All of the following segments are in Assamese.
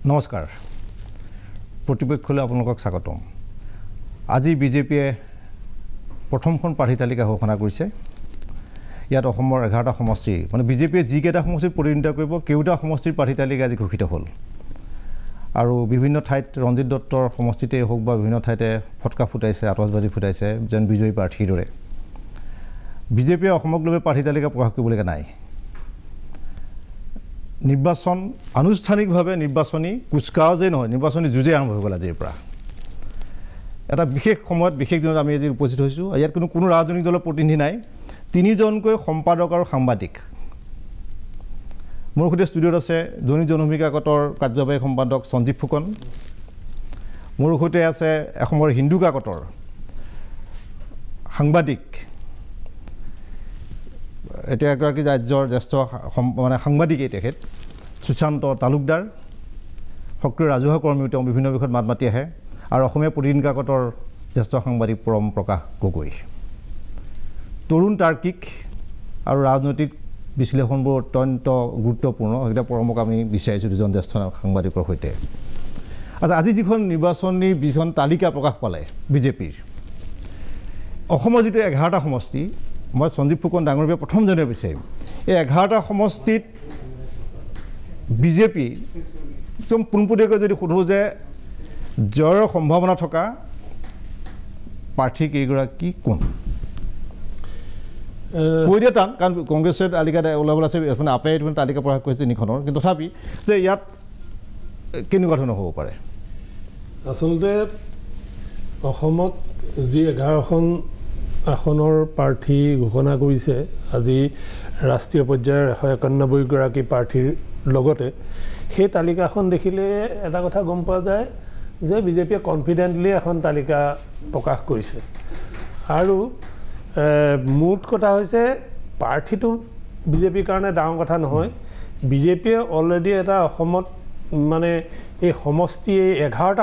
নমস্কাৰ প্ৰতিপক্ষলৈ আপোনালোকক স্বাগতম আজি বিজেপিয়ে প্ৰথমখন প্ৰাৰ্থী তালিকা ঘোষণা কৰিছে ইয়াত অসমৰ 11টা সমষ্টি মানে বিজেপিয়ে যিকেইটা সমষ্টিত প্ৰতিনিধিত্ব কৰিব কেউটা সমষ্টিৰ প্ৰাৰ্থী তালিকা আজি ঘোষিত হ'ল আৰু বিভিন্ন ঠাইত ৰঞ্জিত দত্তৰ সমষ্টিতে হোক বা বিভিন্ন ঠাইতে ফটকা ফুটাইছে আতচবাজি ফুটাইছে যেন বিজয়ী প্ৰাৰ্থীৰ দৰে বিজেপিয়ে অসমক লৈ প্ৰাৰ্থী তালিকা প্ৰকাশ কৰিবলগীয়া নাই নিৰ্বাচন আনুষ্ঠানিকভাৱে নিৰ্বাচনী কুচকাৱাজে নহয় নিৰ্বাচনী যুঁজে আৰম্ভ হৈ গ'ল আজিৰ পৰা এটা বিশেষ সময়ত বিশেষ দিনত আমি আজি উপস্থিত হৈছোঁ ইয়াত কোনো ৰাজনৈতিক দলৰ প্ৰতিনিধি নাই তিনিজনকৈ সম্পাদক আৰু সাংবাদিক মোৰ সৈতে ষ্টুডিঅ'ত আছে দৈনিক জনভূমি কাকতৰ কাৰ্যবাহী সম্পাদক সঞ্জীৱ ফুকন মোৰ সৈতে আছে অসমৰ হিন্দু কাকতৰ সাংবাদিক এতিয়া এগৰাকী ৰাজ্যৰ জ্যেষ্ঠ মানে সাংবাদিকেই তেখেত সুশান্ত তালুকদাৰ সক্ৰিয় ৰাজহুৱা কৰ্মী তেওঁ বিভিন্ন বিষয়ত মাত মাতি আহে আৰু অসমীয়া প্ৰতিদিন কাকতৰ জ্যেষ্ঠ সাংবাদিক পৰম প্ৰকাশ গগৈ তৰুণ তাৰ্কিক আৰু ৰাজনৈতিক বিশ্লেষণবোৰ অত্যন্ত গুৰুত্বপূৰ্ণ সেইটা পৰমক আমি বিচাৰিছোঁ দুজন জ্যেষ্ঠ সাংবাদিকৰ সৈতে আচ্ছা আজি যিখন নিৰ্বাচনী যিখন তালিকা প্ৰকাশ পালে বিজেপিৰ অসমৰ যিটো 11টা সমষ্টি মই সঞ্জীৱ ফুকন ডাঙৰীয়া প্ৰথম জানিব বিচাৰিম এই 11টা সমষ্টিত বিজেপি একদম পোনপটীয়াকৈ যদি সোধোঁ যে জয়ৰ সম্ভাৱনা থকা প্ৰাৰ্থী কেইগৰাকী কোন কৈ দিয়া টান কাৰণ কংগ্ৰেছে তালিকা ওলাবলৈ আছে মানে আপে তালিকা প্ৰকাশ কৰিছে তিনিখনৰ কিন্তু তথাপি যে ইয়াত কেনেকুৱা ধৰণৰ হ'ব পাৰে আচলতে অসমত যি 11খন আসনৰ প্ৰাৰ্থী ঘোষণা কৰিছে আজি ৰাষ্ট্ৰীয় পৰ্যায়ৰ 191 গৰাকী প্ৰাৰ্থীৰ লগতে সেই তালিকাখন দেখিলে এটা কথা গম পোৱা যায় যে বিজেপিয়ে কনফিডেণ্টলি এখন তালিকা প্ৰকাশ কৰিছে আৰু মুঠ কথা হৈছে প্ৰাৰ্থীটো বিজেপিৰ কাৰণে ডাঙৰ কথা নহয় বিজেপিয়ে অলৰেডি এটা অসমত মানে এই সমষ্টি এই 11টা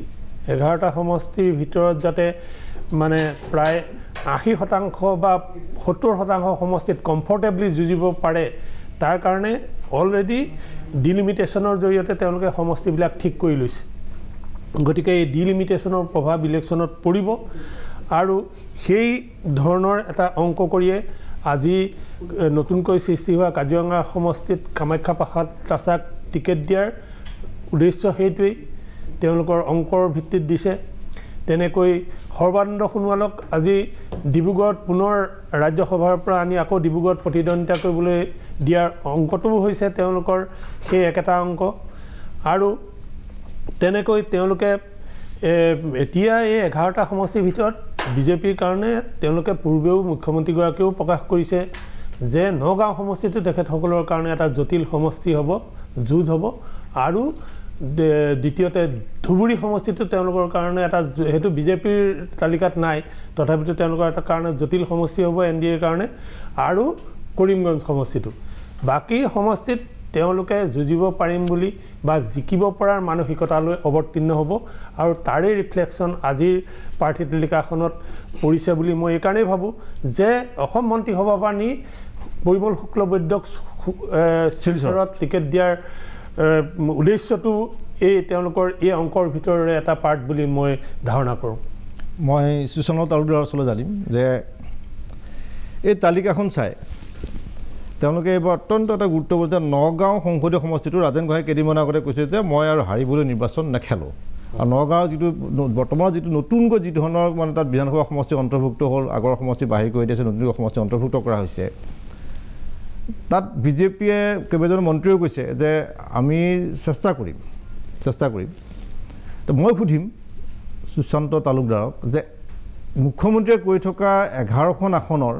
সমষ্টিৰ ভিতৰত যাতে মানে প্ৰায় 80% বা 70% সমষ্টিত কমফৰ্টেবলি যুঁজিব পাৰে তাৰ কাৰণে অলৰেডি ডিলিমিটেশ্যনৰ জৰিয়তে তেওঁলোকে সমষ্টিবিলাক ঠিক কৰি লৈছে গতিকে এই ডিলিমিটেশ্যনৰ প্ৰভাৱ ইলেকশ্যনত পৰিব আৰু সেই ধৰণৰ এটা অংক কৰিয়ে আজি নতুনকৈ সৃষ্টি হোৱা কাজিৰঙা সমষ্টিত কামাখ্যা প্ৰসাদ তাছাক টিকেট দিয়াৰ উদ্দেশ্য সেইটোৱেই তেওঁলোকৰ অংকৰ ভিত্তিত দিছে তেনেকৈ সৰ্বানন্দ সোণোৱালক আজি ডিব্ৰুগড়ত পুনৰ ৰাজ্যসভাৰ পৰা আনি আকৌ ডিব্ৰুগড়ত প্ৰতিদ্বন্দ্বিতা কৰিবলৈ দিয়াৰ অংকটোও হৈছে তেওঁলোকৰ সেই একেটা অংক আৰু তেনেকৈ তেওঁলোকে এতিয়া এই 11টা সমষ্টিৰ ভিতৰত বিজেপিৰ কাৰণে তেওঁলোকে পূৰ্বেও মুখ্যমন্ত্ৰীগৰাকীয়েও প্ৰকাশ কৰিছে যে নগাঁও সমষ্টিটো তেখেতসকলৰ কাৰণে এটা জটিল সমষ্টি হ'ব যুঁজ হ'ব আৰু দ্বিতীয়তে ধুবুৰী সমষ্টিটো তেওঁলোকৰ কাৰণে এটা হেতু বিজেপিৰ তালিকাত নাই তথাপিতো তেওঁলোকৰ এটা কাৰণে জটিল সমষ্টি হ'ব এনডিএৰ কাৰণে আৰু কৰিমগঞ্জ সমষ্টিটো বাকি সমষ্টিত তেওঁলোকে যুঁজিব পাৰিম বুলি বা জিকিব পৰাৰ মানসিকতালৈ অৱতীৰ্ণ হ'ব আৰু তাৰে ৰিফ্লেকশ্যন আজিৰ প্ৰাৰ্থী তালিকাখনত পৰিছে বুলি মই এই কাৰণেই ভাবোঁ যে অসম মন্ত্ৰীসভাৰ পৰা নি পৰিমল শুক্লবৈদ্যক শিলচৰত টিকেট দিয়াৰ উদ্দেশ্যটো এই তেওঁলোকৰ এই অংকৰ ভিতৰৰে এটা পাৰ্ট বুলি মই ধাৰণা কৰোঁ মই সুশান্ত তালুকদাৰৰ ওচৰলৈ জানিম যে এই তালিকাখন চাই তেওঁলোকে এইবাৰ অত্যন্ত এটা গুৰুত্বপূৰ্ণ নগাঁও সংসদীয় সমষ্টিটো ৰাজেন গোহাঁই কেইদিনমান আগতে কৈছে যে মই আৰু হাৰিবলৈ নিৰ্বাচন নেখেলোঁ আৰু নগাঁৱৰ যিটো বৰ্তমান যিটো নতুনকৈ যি ধৰণৰ মানে তাত বিধানসভা সমষ্টি অন্তৰ্ভুক্ত হ'ল আগৰ সমষ্টি বাহিৰ কৰি দিছে নতুনকৈ সমষ্টি অন্তৰ্ভুক্ত কৰা হৈছে তাত বিজেপিয়ে কেইবাজন মন্ত্ৰীও কৈছে যে আমি চেষ্টা কৰিম তো মই সুধিম সুশান্ত তালুকদাৰক যে মুখ্যমন্ত্ৰীয়ে কৈ থকা 11খন আসনৰ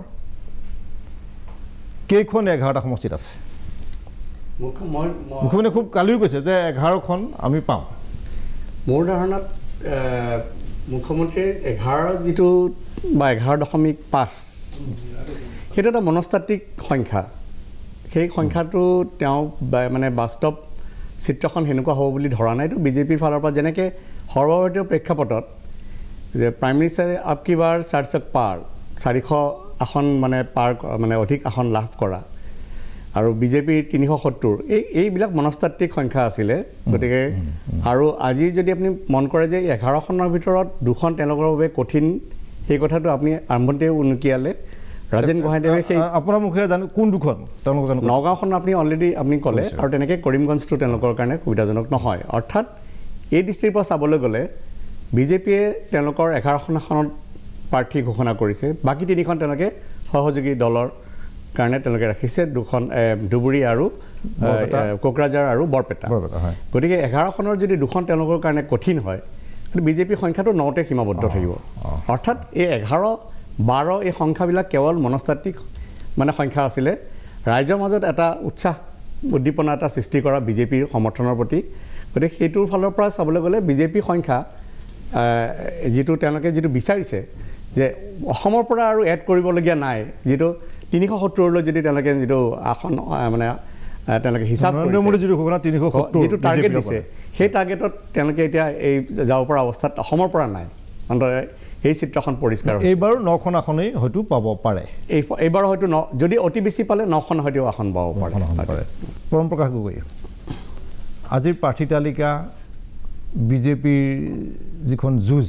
কেইখন 11টা সমষ্টিত আছে মুখ্যমন্ত্ৰীয়ে খুব কালিও কৈছে যে 11খন আমি পাম মোৰ ধাৰণাত মুখ্যমন্ত্ৰীয়ে 11 যিটো বা 11.5 সেইটো এটা মনস্তাত্ত্বিক সংখ্যা সেই সংখ্যাটো তেওঁ মানে বাস্তৱ চিত্ৰখন সেনেকুৱা হ'ব বুলি ধৰা নাই এইটো বিজেপিৰ ফালৰ পৰা যেনেকৈ সৰ্বভাৰতীয় প্ৰেক্ষাপটত যে প্ৰাইম মিনিষ্টাৰে আপ কি বাৰ 400 পাৰ 400 আসন মানে পাৰ মানে অধিক আসন লাভ কৰা আৰু বিজেপিৰ 370 এইবিলাক মনস্তাত্ত্বিক সংখ্যা আছিলে গতিকে আৰু আজি যদি আপুনি মন কৰে যে 11খনৰ ভিতৰত দুখন তেওঁলোকৰ বাবে কঠিন সেই কথাটো আপুনি আৰম্ভণিতে উনুকিয়ালে ৰাজেন গোহাঁইদেৱে সেই আপোনাৰ মুখে জানো কোন দুখন তেওঁলোকৰ জানো নগাঁওখন আপুনি অলৰেডি আপুনি ক'লে আৰু তেনেকৈ কৰিমগঞ্জটো তেওঁলোকৰ কাৰণে সুবিধাজনক নহয় অৰ্থাৎ এই দৃষ্টিৰ পৰা চাবলৈ গ'লে বিজেপিয়ে তেওঁলোকৰ 11খনত প্ৰাৰ্থী ঘোষণা কৰিছে বাকী 3খন তেওঁলোকে সহযোগী দলৰ কাৰণে তেওঁলোকে ৰাখিছে দুখন ধুবুৰী আৰু কোকৰাঝাৰ আৰু বৰপেটা গতিকে 11খনৰ যদি দুখন তেওঁলোকৰ কাৰণে কঠিন হয় বিজেপিৰ সংখ্যাটো 9তে সীমাবদ্ধ থাকিব অৰ্থাৎ এই 11-12 এই সংখ্যাবিলাক কেৱল মনস্তাত্ত্বিক মানে সংখ্যা আছিলে ৰাইজৰ মাজত এটা উৎসাহ উদ্দীপনা এটা সৃষ্টি কৰা বিজেপিৰ সমৰ্থনৰ প্ৰতি গতিকে সেইটোৰ ফালৰ পৰা চাবলৈ গ'লে বিজেপিৰ সংখ্যা যিটো তেওঁলোকে যিটো বিচাৰিছে যে অসমৰ পৰা আৰু এড কৰিবলগীয়া নাই যিটো 370লৈ যদি তেওঁলোকে যিটো আসন মানে তেওঁলোকে হিচাপ যিটো টাৰ্গেট দিছে সেই টাৰ্গেটত তেওঁলোকে এতিয়া এই যাব পৰা অৱস্থাত অসমৰ পৰা নাই অন্তৰে এই চিত্ৰখন পৰিষ্কাৰ এইবাৰো 9খন আসনেই হয়তো পাব পাৰে এইবাৰ হয়তো যদি অতি বেছি পালে 9খন হয়তো আসন পাব পাৰে পৰম প্ৰকাশ গগৈ আজিৰ প্ৰাৰ্থী তালিকা বিজেপিৰ যিখন যুঁজ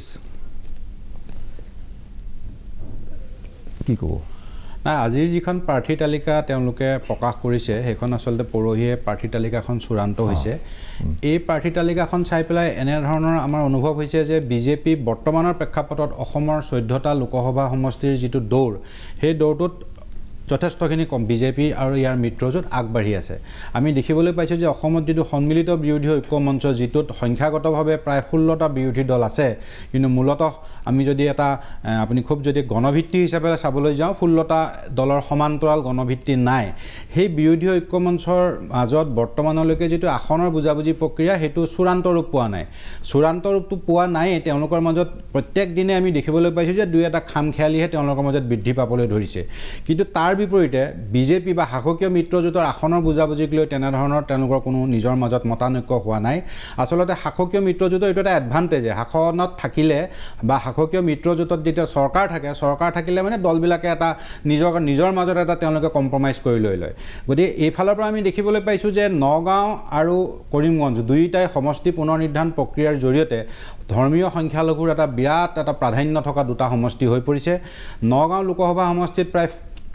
কি ক'ব নাই আজিৰ যিখন প্ৰাৰ্থী তালিকা তেওঁলোকে প্ৰকাশ কৰিছে সেইখন আচলতে পৰহিয়ে প্ৰাৰ্থী তালিকাখন চূড়ান্ত হৈছে এই প্ৰাৰ্থী তালিকাখন চাই পেলাই এনেধৰণৰ আমাৰ অনুভৱ হৈছে যে বিজেপি বৰ্তমানৰ প্ৰেক্ষাপটত অসমৰ 14টা লোকসভা সমষ্টিৰ যিটো দৌৰ সেই দৌৰটোত যথেষ্টখিনি কম বিজেপি আৰু ইয়াৰ মিত্ৰজোঁট আগবাঢ়ি আছে আমি দেখিবলৈ পাইছোঁ যে অসমত যিটো সন্মিলিত বিৰোধী ঐক্য মঞ্চ যিটোত সংখ্যাগতভাৱে প্ৰায় 16টা বিৰোধী দল আছে কিন্তু মূলতঃ আমি যদি এটা আপুনি খুব যদি গণভিত্তি হিচাপে চাবলৈ যাওঁ 16টা দলৰ সমান্তৰাল গণভিত্তি নাই সেই বিৰোধী ঐক্য মঞ্চৰ মাজত বৰ্তমানলৈকে যিটো আসনৰ বুজাবুজি প্ৰক্ৰিয়া সেইটো চূড়ান্ত ৰূপ পোৱা নাই চূড়ান্ত ৰূপটো পোৱা নাই তেওঁলোকৰ মাজত প্ৰত্যেক দিনে আমি দেখিবলৈ পাইছোঁ যে দুই এটা খামখেয়ালিহে তেওঁলোকৰ মাজত বৃদ্ধি পাবলৈ ধৰিছে কিন্তু তাৰ বিপৰীতে বিজেপি বা শাসকীয় মিত্ৰজোঁটৰ আসনৰ বুজাবুজিক লৈ তেনেধৰণৰ তেওঁলোকৰ কোনো নিজৰ মাজত মতানৈক্য হোৱা নাই আচলতে শাসকীয় মিত্ৰজোঁটৰ এইটো এটা এডভান্টেজ শাসনত থাকিলে বা শাসকীয় মিত্ৰজোঁটত যেতিয়া চৰকাৰ থাকিলে মানে দলবিলাকে এটা নিজৰ মাজত এটা তেওঁলোকে কম্প্ৰমাইজ কৰি লৈ লয় গতিকে এইফালৰ পৰা আমি দেখিবলৈ পাইছোঁ যে নগাঁও আৰু কৰিমগঞ্জ দুয়োটাই সমষ্টি পুনৰ নিৰ্ধাৰণ প্ৰক্ৰিয়াৰ জৰিয়তে ধৰ্মীয় সংখ্যালঘুৰ এটা বিৰাট এটা প্ৰাধান্য থকা দুটা সমষ্টি হৈ পৰিছে নগাঁও লোকসভা সমষ্টিত প্ৰায়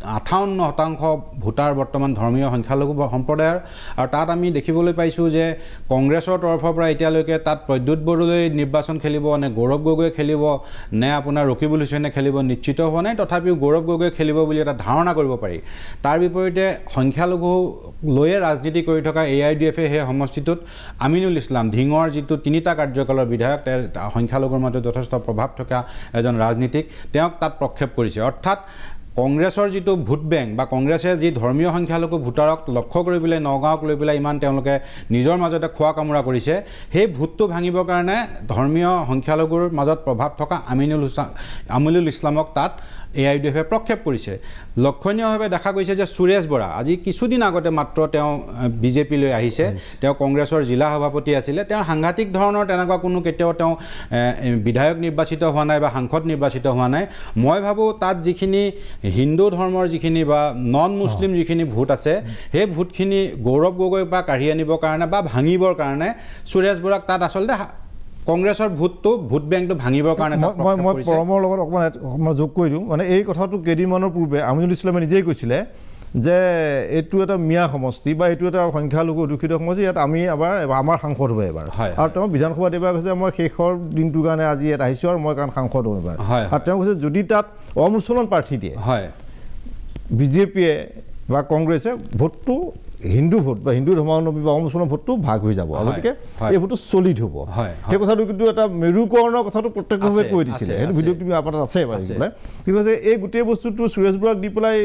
58% ভোটাৰ বৰ্তমান ধৰ্মীয় সংখ্যালঘু সম্প্ৰদায়ৰ আৰু তাত আমি দেখিবলৈ পাইছোঁ যে কংগ্ৰেছৰ তৰফৰ পৰা এতিয়ালৈকে তাত প্ৰদ্যুৎ বড়োলৈ নিৰ্বাচন খেলিব নে গৌৰৱ গগৈ খেলিব নে আপোনাৰ ৰকিবুল হুছেইনে খেলিব নিশ্চিত হোৱা নাই তথাপিও গৌৰৱ গগৈ খেলিব বুলি এটা ধাৰণা কৰিব পাৰি তাৰ বিপৰীতে সংখ্যালঘু লৈয়ে ৰাজনীতি কৰি থকা AIDFে সেই সমষ্টিটোত আমিনুল ইছলাম ধিঙৰ যিটো 3টা কাৰ্যকালৰ বিধায়ক সংখ্যালঘুৰ মাজত যথেষ্ট প্ৰভাৱ থকা এজন ৰাজনীতিক তেওঁক তাত প্ৰক্ষেপ কৰিছে অৰ্থাৎ কংগ্ৰেছৰ যিটো ভোট বেংক বা কংগ্ৰেছে যি ধৰ্মীয় সংখ্যালঘু ভোটাৰক লক্ষ্য কৰি পেলাই নগাঁৱক লৈ পেলাই ইমান তেওঁলোকে নিজৰ মাজতে খোৱা কামোৰা কৰিছে সেই ভোটটো ভাঙিবৰ কাৰণে ধৰ্মীয় সংখ্যালঘুৰ মাজত প্ৰভাৱ থকা আমিনুল ইছলামক তাত AIDFে প্ৰক্ষেপ কৰিছে লক্ষণীয়ভাৱে দেখা গৈছে যে সুৰেশ বৰা আজি কিছুদিন আগতে মাত্ৰ তেওঁ বিজেপিলৈ আহিছে তেওঁ কংগ্ৰেছৰ জিলা সভাপতি আছিলে তেওঁ সাংঘাতিক ধৰণৰ তেনেকুৱা কোনো কেতিয়াও তেওঁ বিধায়ক নিৰ্বাচিত হোৱা নাই বা সাংসদ নিৰ্বাচিত হোৱা নাই মই ভাবোঁ তাত যিখিনি হিন্দু ধৰ্মৰ যিখিনি বা নন মুছলিম যিখিনি ভোট আছে সেই ভোটখিনি গৌৰৱ গগৈ বা কাঢ়ি আনিবৰ কাৰণে বা ভাঙিবৰ কাৰণে সুৰেশ বৰাক তাত আচলতে কংগ্ৰেছৰ ভোট বেংকটো ভাঙিবৰ কাৰণে মই পৰমৰ লগত অকণমান যোগ কৰি দিওঁ মানে এই কথাটো কেইদিনমানৰ পূৰ্বে আমিনুল ইছলামে নিজেই কৈছিলে যে এইটো এটা মিয়া সমষ্টি বা এইটো এটা সংখ্যালঘু অধ্যুষিত সমষ্টি ইয়াত আমি আমাৰ সাংসদ হ'ব এবাৰ আৰু তেওঁ বিধানসভাত এবাৰ কৈছে মই শেষৰ দিনটোৰ কাৰণে আজি ইয়াত আহিছোঁ আৰু মই কাৰণ সাংসদ হ'ম এবাৰ আৰু তেওঁ কৈছে যদি তাত অমুছলমান প্ৰাৰ্থী দিয়ে বিজেপিয়ে বা কংগ্ৰেছে ভোটটো হিন্দু ভোট বা হিন্দু ধৰ্মাৱলম্বী বা অমুছলমান ভোটটো ভাগ হৈ যাব গতিকে এই ভোটটো চলিড হ'ব সেই কথাটো কিন্তু এটা মেৰুকৰণৰ কথাটো প্ৰত্যক্ষভাৱে কৈ দিছিলে সেইটো ভিডিঅ' ক্লিপ আপোনাৰ তাত আছে কিন্তু এই গোটেই বস্তুটো সুৰেশ বৰাক দি পেলাই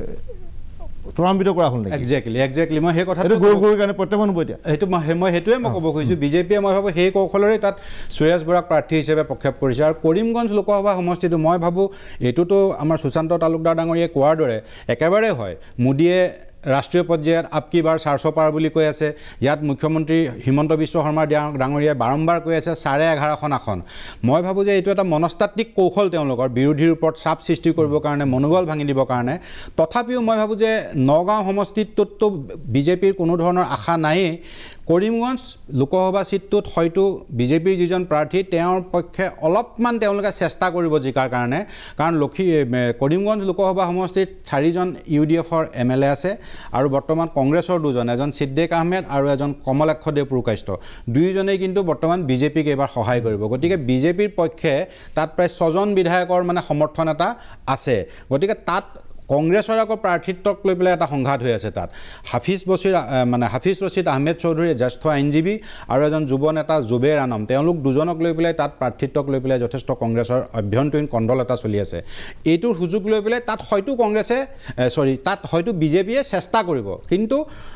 ত্বৰান্বিত কৰা হ'ল নেকি একজেক্টলি মই সেই কথাটো কাৰণে প্ৰত্যাহ্বান হ'ব এতিয়া সেইটো মই সেইটোৱে মই ক'ব খুজিছোঁ বিজেপিয়ে মই ভাবোঁ সেই কৌশলৰে তাত সুৰেশ বৰাক প্ৰাৰ্থী হিচাপে প্ৰক্ষেপ কৰিছে আৰু কৰিমগঞ্জ লোকসভা সমষ্টিটো মই ভাবোঁ এইটোতো আমাৰ সুশান্ত তালুকদাৰ ডাঙৰীয়াই কোৱাৰ দৰে একেবাৰে হয় মোদীয়ে ৰাষ্ট্ৰীয় পৰ্যায়ত আপকি বাৰ 400 পাৰ বুলি কৈ আছে ইয়াত মুখ্যমন্ত্ৰী হিমন্ত বিশ্ব শৰ্মা ডাঙৰীয়াই বাৰম্বাৰ কৈ আছে 11.5খন আসন মই ভাবো যে এইটো এটা মনস্তাত্ত্বিক কৌশল তেওঁলোকৰ বিৰোধীৰ ওপৰত চাপ সৃষ্টি কৰিবৰ কাৰণে মনোবল ভাঙি দিবৰ কাৰণে তথাপিও মই ভাবো যে নগাঁও সমষ্টিটোততো বিজেপিৰ কোনো ধৰণৰ আশা নাই কৰিমগঞ্জ লোকসভা সিটটোত হয়তো বিজেপিৰ যিজন প্ৰাৰ্থী তেওঁৰ পক্ষে অলপমান তেওঁলোকে চেষ্টা কৰিব জিকাৰ কাৰণে কাৰণ কৰিমগঞ্জ লোকসভা সমষ্টিত 4জন ইউডিএফৰ এমএলএ আছে আৰু বৰ্তমান কংগ্ৰেছৰ দুজন এজন সিদ্দিক আহমেদ আৰু এজন কমলাক্ষ দেৱ পুৰকাষ্ট দুইজনেই কিন্তু বৰ্তমান বিজেপিক এবাৰ সহায় কৰিব গতিকে বিজেপিৰ পক্ষে তাত প্ৰায় 6জন বিধায়কৰ মানে সমৰ্থন এটা আছে গতিকে তাত কংগ্ৰেছৰ আকৌ প্ৰাৰ্থিত্বক লৈ পেলাই এটা সংঘাত হৈ আছে তাত হাফিজ ৰছিদ আহমেদ চৌধুৰী জ্যেষ্ঠ আইনজীৱী আৰু এজন যুৱ নেতা জুবেৰ আনম তেওঁলোক দুজনক লৈ পেলাই তাত প্ৰাৰ্থিত্বক লৈ পেলাই যথেষ্ট কংগ্ৰেছৰ অভ্যন্তৰীণ কণ্ডল এটা চলি আছে এইটোৰ সুযোগ লৈ পেলাই তাত হয়তো বিজেপিয়ে চেষ্টা কৰিব কিন্তু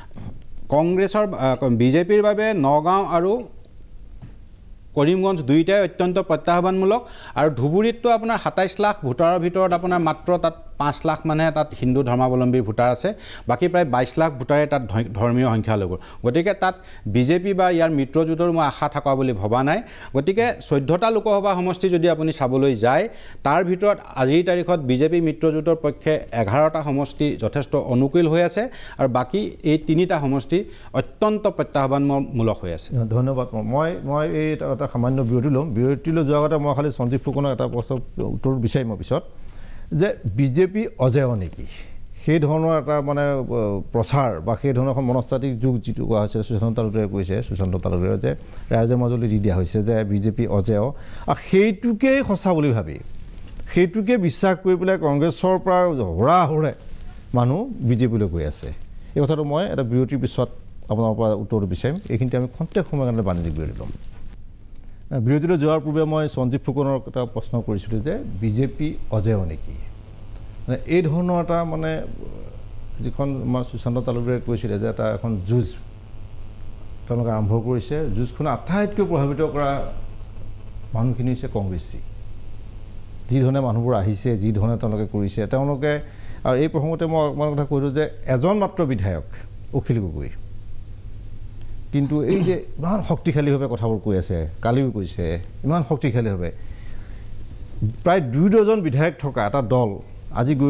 বিজেপিৰ বাবে নগাঁও আৰু কৰিমগঞ্জ দুইটাই অত্যন্ত প্ৰত্যাহ্বানমূলক আৰু ধুবুৰীতটো আপোনাৰ 27 লাখ ভোটাৰৰ ভিতৰত আপোনাৰ মাত্ৰ তাত 5 লাখ মানে তাত হিন্দু ধৰ্মাৱলম্বীৰ ভোটাৰ আছে বাকি প্ৰায় 22 লাখ ভোটাৰে তাত ধৰ্মীয় সংখ্যালঘু গতিকে তাত বিজেপি বা ইয়াৰ মিত্ৰজোঁটৰ মই আশা থকা বুলি ভবা নাই গতিকে 14টা লোকসভা সমষ্টি যদি আপুনি চাবলৈ যায় তাৰ ভিতৰত আজিৰ তাৰিখত বিজেপি মিত্ৰজোঁটৰ পক্ষে 11টা সমষ্টি যথেষ্ট অনুকূল হৈ আছে আৰু বাকি এই 3টা সমষ্টি অত্যন্ত প্ৰত্যাহ্বানমূলক হৈ আছে ধন্যবাদ মই এই এটা সামান্য বিৰতিলৈ যোৱাৰ আগতে মই খালি সঞ্জীৱ ফুকনক এটা প্ৰশ্নৰ উত্তৰ বিচাৰিম পিছত যে বিজেপি অজেয় নেকি সেই ধৰণৰ এটা মানে প্ৰচাৰ বা সেই ধৰণৰ এখন মনস্তাত্ত্বিক যুগ যিটো কোৱা হৈছে সুশান্ত তালুকদাৰে যে ৰাইজৰ মাজলৈ দি দিয়া হৈছে যে বিজেপি অজেয় আৰু সেইটোকেই সঁচা বুলি ভাবি সেইটোকে বিশ্বাস কৰি পেলাই কংগ্ৰেছৰ পৰা হোৰা মানুহ বিজেপিলৈ গৈ আছে এই কথাটো মই এটা বিৰতিৰ পিছত আপোনাৰ পৰা উত্তৰটো বিচাৰিম এইখিনিতে আমি খন্তেক সময়ৰ কাৰণে বাণিজ্যিক বিৰতি ল'ম বিৰতিলৈ যোৱাৰ পূৰ্বে মই সঞ্জীৱ ফুকনৰ এটা প্ৰশ্ন কৰিছিলোঁ যে বিজেপি অজেয় নেকি মানে এই ধৰণৰ এটা মানে যিখন আমাৰ সুশান্ত তালুকদাৰে কৈছিলে যে এটা এখন যুঁজ তেওঁলোকে আৰম্ভ কৰিছে যুঁজখন আটাইতকৈ প্ৰভাৱিত কৰা মানুহখিনি হৈছে কংগ্ৰেছী যি ধৰণে মানুহবোৰ আহিছে যি ধৰণে তেওঁলোকে কৰিছে তেওঁলোকে আৰু এই প্ৰসংগতে মই অকণমান কথা কৈছোঁ যে এজন মাত্ৰ বিধায়ক অখিল গগৈ কিন্তু এই যে ইমান শক্তিশালীভাৱে কথাবোৰ কৈ আছে কালিও কৈছে ইমান শক্তিশালীভাৱে প্ৰায় 2 ডজন বিধায়ক থকা এটা দল আজি গৈ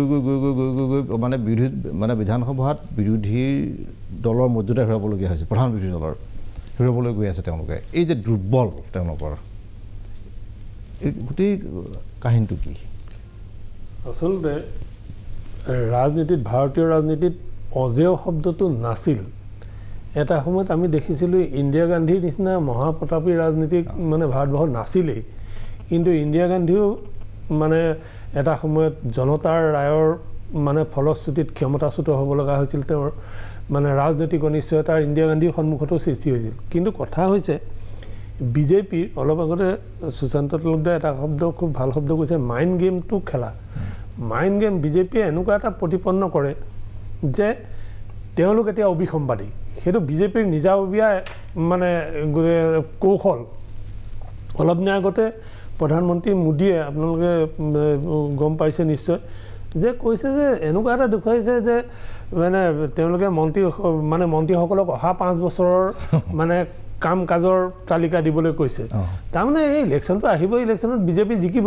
মানে বিধানসভাত বিৰোধী দলৰ মৰ্যাদা হেৰুৱাবলগীয়া হৈছে প্ৰধান বিৰোধী দলৰ হেৰুৱাবলৈ গৈ আছে তেওঁলোকে এই যে দুৰ্বল তেওঁলোকৰ এই গোটেই কাহিনীটো কি আচলতে ৰাজনীতিত ভাৰতীয় ৰাজনীতিত অজেয় শব্দটো নাছিল এটা সময়ত আমি দেখিছিলোঁ ইন্দিৰা গান্ধীৰ নিচিনা মহাপ্ৰতাপী ৰাজনীতিক মানে ভাৰতবৰ্ষত নাছিলেই কিন্তু ইন্দিৰা গান্ধীও মানে এটা সময়ত জনতাৰ ৰায়ৰ মানে ফলশ্ৰুতিত ক্ষমতাচ্যুত হ'ব লগা হৈছিল তেওঁৰ মানে ৰাজনৈতিক অনিশ্চয়তাৰ ইন্দিৰা গান্ধীৰ সন্মুখতো সৃষ্টি হৈছিল কিন্তু কথা হৈছে বিজেপিৰ অলপ আগতে সুশান্ত তালুকদাৰে এটা শব্দ খুব ভাল শব্দ কৈছে মাইণ্ড গেমটো খেলা মাইণ্ড গেম বিজেপিয়ে এনেকুৱা এটা প্ৰতিপন্ন কৰে যে তেওঁলোক এতিয়া অবিসম্বাদী সেইটো বিজেপিৰ নিজাববীয়া মানে কৌশল অলপ দিনৰ আগতে প্ৰধানমন্ত্ৰী মোদীয়ে আপোনালোকে গম পাইছে নিশ্চয় যে কৈছে যে এনেকুৱা এটা দেখুৱাইছে যে মানে তেওঁলোকে মন্ত্ৰীসকলক অহা 5 বছৰৰ মানে কাম কাজৰ তালিকা দিবলৈ কৈছে তাৰমানে এই ইলেকশ্যনটো আহিব ইলেকশ্যনত বিজেপি জিকিব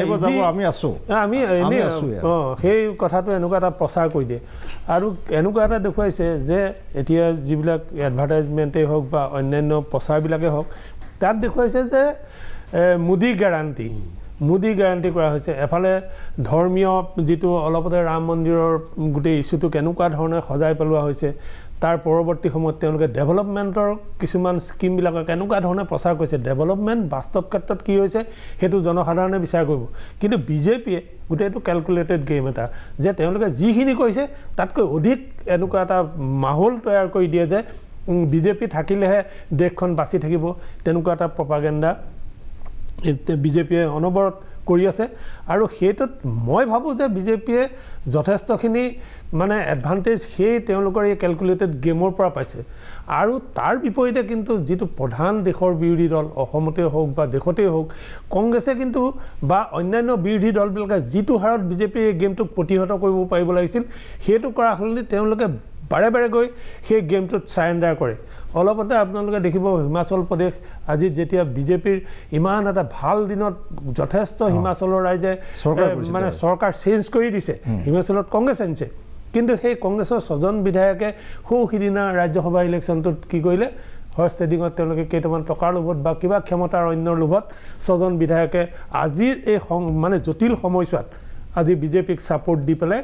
আমি এনেই সেই কথাটো এনেকুৱা এটা প্ৰচাৰ কৰি দিয়ে আৰু এনেকুৱা এটা দেখুৱাইছে যে এতিয়া যিবিলাক এডভাৰটাইজমেণ্টেই হওক বা অন্যান্য প্ৰচাৰবিলাকেই হওক তাত দেখুৱাইছে যে মোদী গ্যাৰাণ্টি কৰা হৈছে এফালে ধৰ্মীয় যিটো অলপতে ৰাম মন্দিৰৰ গোটেই ইছ্যুটো কেনেকুৱা ধৰণে সজাই পেলোৱা হৈছে তাৰ পৰৱৰ্তী সময়ত তেওঁলোকে ডেভেলপমেণ্টৰ কিছুমান স্কিমবিলাকক কেনেকুৱা ধৰণে প্ৰচাৰ কৰিছে ডেভেলপমেণ্ট বাস্তৱ ক্ষেত্ৰত কি হৈছে সেইটো জনসাধাৰণে বিচাৰ কৰিব কিন্তু বিজেপিয়ে গোটেইটো কেলকুলেটেড গেম এটা যে তেওঁলোকে যিখিনি কৰিছে তাতকৈ অধিক এনেকুৱা এটা মাহোল তৈয়াৰ কৰি দিয়ে যে বিজেপি থাকিলেহে দেশখন বাচি থাকিব তেনেকুৱা এটা প্ৰপাগেণ্ডা বিজেপিয়ে অনবৰত কৰি আছে আৰু সেইটোত মই ভাবোঁ যে বিজেপিয়ে যথেষ্টখিনি মানে এডভান্টেজ সেই তেওঁলোকৰ এই কেলকুলেটেড গেমৰ পৰা পাইছে আৰু তাৰ বিপৰীতে কিন্তু যিটো প্ৰধান দেশৰ বিৰোধী দল অসমতে হওক বা দেশতেই হওক কংগ্ৰেছে কিন্তু বা অন্যান্য বিৰোধী দলবিলাকে যিটো হাৰত বিজেপিৰ এই গেমটোক প্ৰতিহত কৰিব পাৰিব লাগিছিল সেইটো কৰা সলনি তেওঁলোকে বাৰে বাৰে গৈ সেই গেমটোত চাৰেণ্ডাৰ কৰে অলপতে আপোনালোকে দেখিব হিমাচল প্ৰদেশ আজি যেতিয়া বিজেপিৰ ইমান এটা ভাল দিনত যথেষ্ট হিমাচলৰ ৰাইজে মানে চৰকাৰ চেঞ্জ কৰি দিছে হিমাচলত কংগ্ৰেছ আনিছে কিন্তু সেই কংগ্ৰেছৰ 6জন বিধায়কে সিদিনা ৰাজ্যসভা ইলেকশ্যনটোত কি কৰিলে হৰ্চ ট্ৰেডিঙত তেওঁলোকে কেইটামান টকাৰ লোভত বা কিবা ক্ষমতাৰ অন্যৰ লোভত 6জন বিধায়কে আজিৰ এই মানে জটিল সময়ছোৱাত আজি বিজেপিক ছাপোৰ্ট দি পেলাই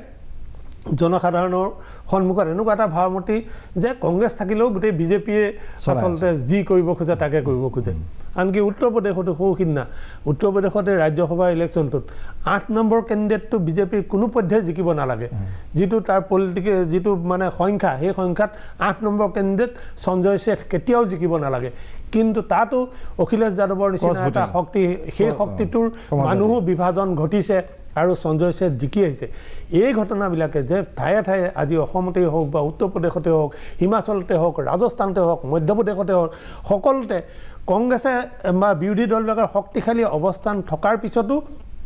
জনসাধাৰণৰ সন্মুখত এনেকুৱা এটা ভাৱমূৰ্তি যে কংগ্ৰেছ থাকিলেও গোটেই বিজেপিয়ে আচলতে যি কৰিব খোজে তাকে কৰিব খোজে আনকি উত্তৰ প্ৰদেশতো সিদিনা উত্তৰ প্ৰদেশতে ৰাজ্যসভা ইলেকশ্যনটোত 8 নম্বৰ কেণ্ডিডেটটো বিজেপিৰ কোনো পধ্যে জিকিব নালাগে যিটো তাৰ পলিটিকেল যিটো মানে সংখ্যা সেই সংখ্যাত 8 নম্বৰ কেণ্ডিডেট সঞ্জয় শেঠ কেতিয়াও জিকিব নালাগে কিন্তু তাতো অখিলেশ যাদৱৰ নিচিনা এটা শক্তি সেই শক্তিটোৰ মানুহো বিভাজন ঘটিছে আৰু সঞ্জয় শেঠ জিকি আহিছে এই ঘটনাবিলাকে যে ঠায়ে ঠায়ে আজি অসমতেই হওক বা উত্তৰ প্ৰদেশতে হওক হিমাচলতে হওক ৰাজস্থানতে হওক মধ্যপ্ৰদেশতে হওক সকলোতে কংগ্ৰেছে বা বিৰোধী দলবিলাকৰ শক্তিশালী অৱস্থান থকাৰ পিছতো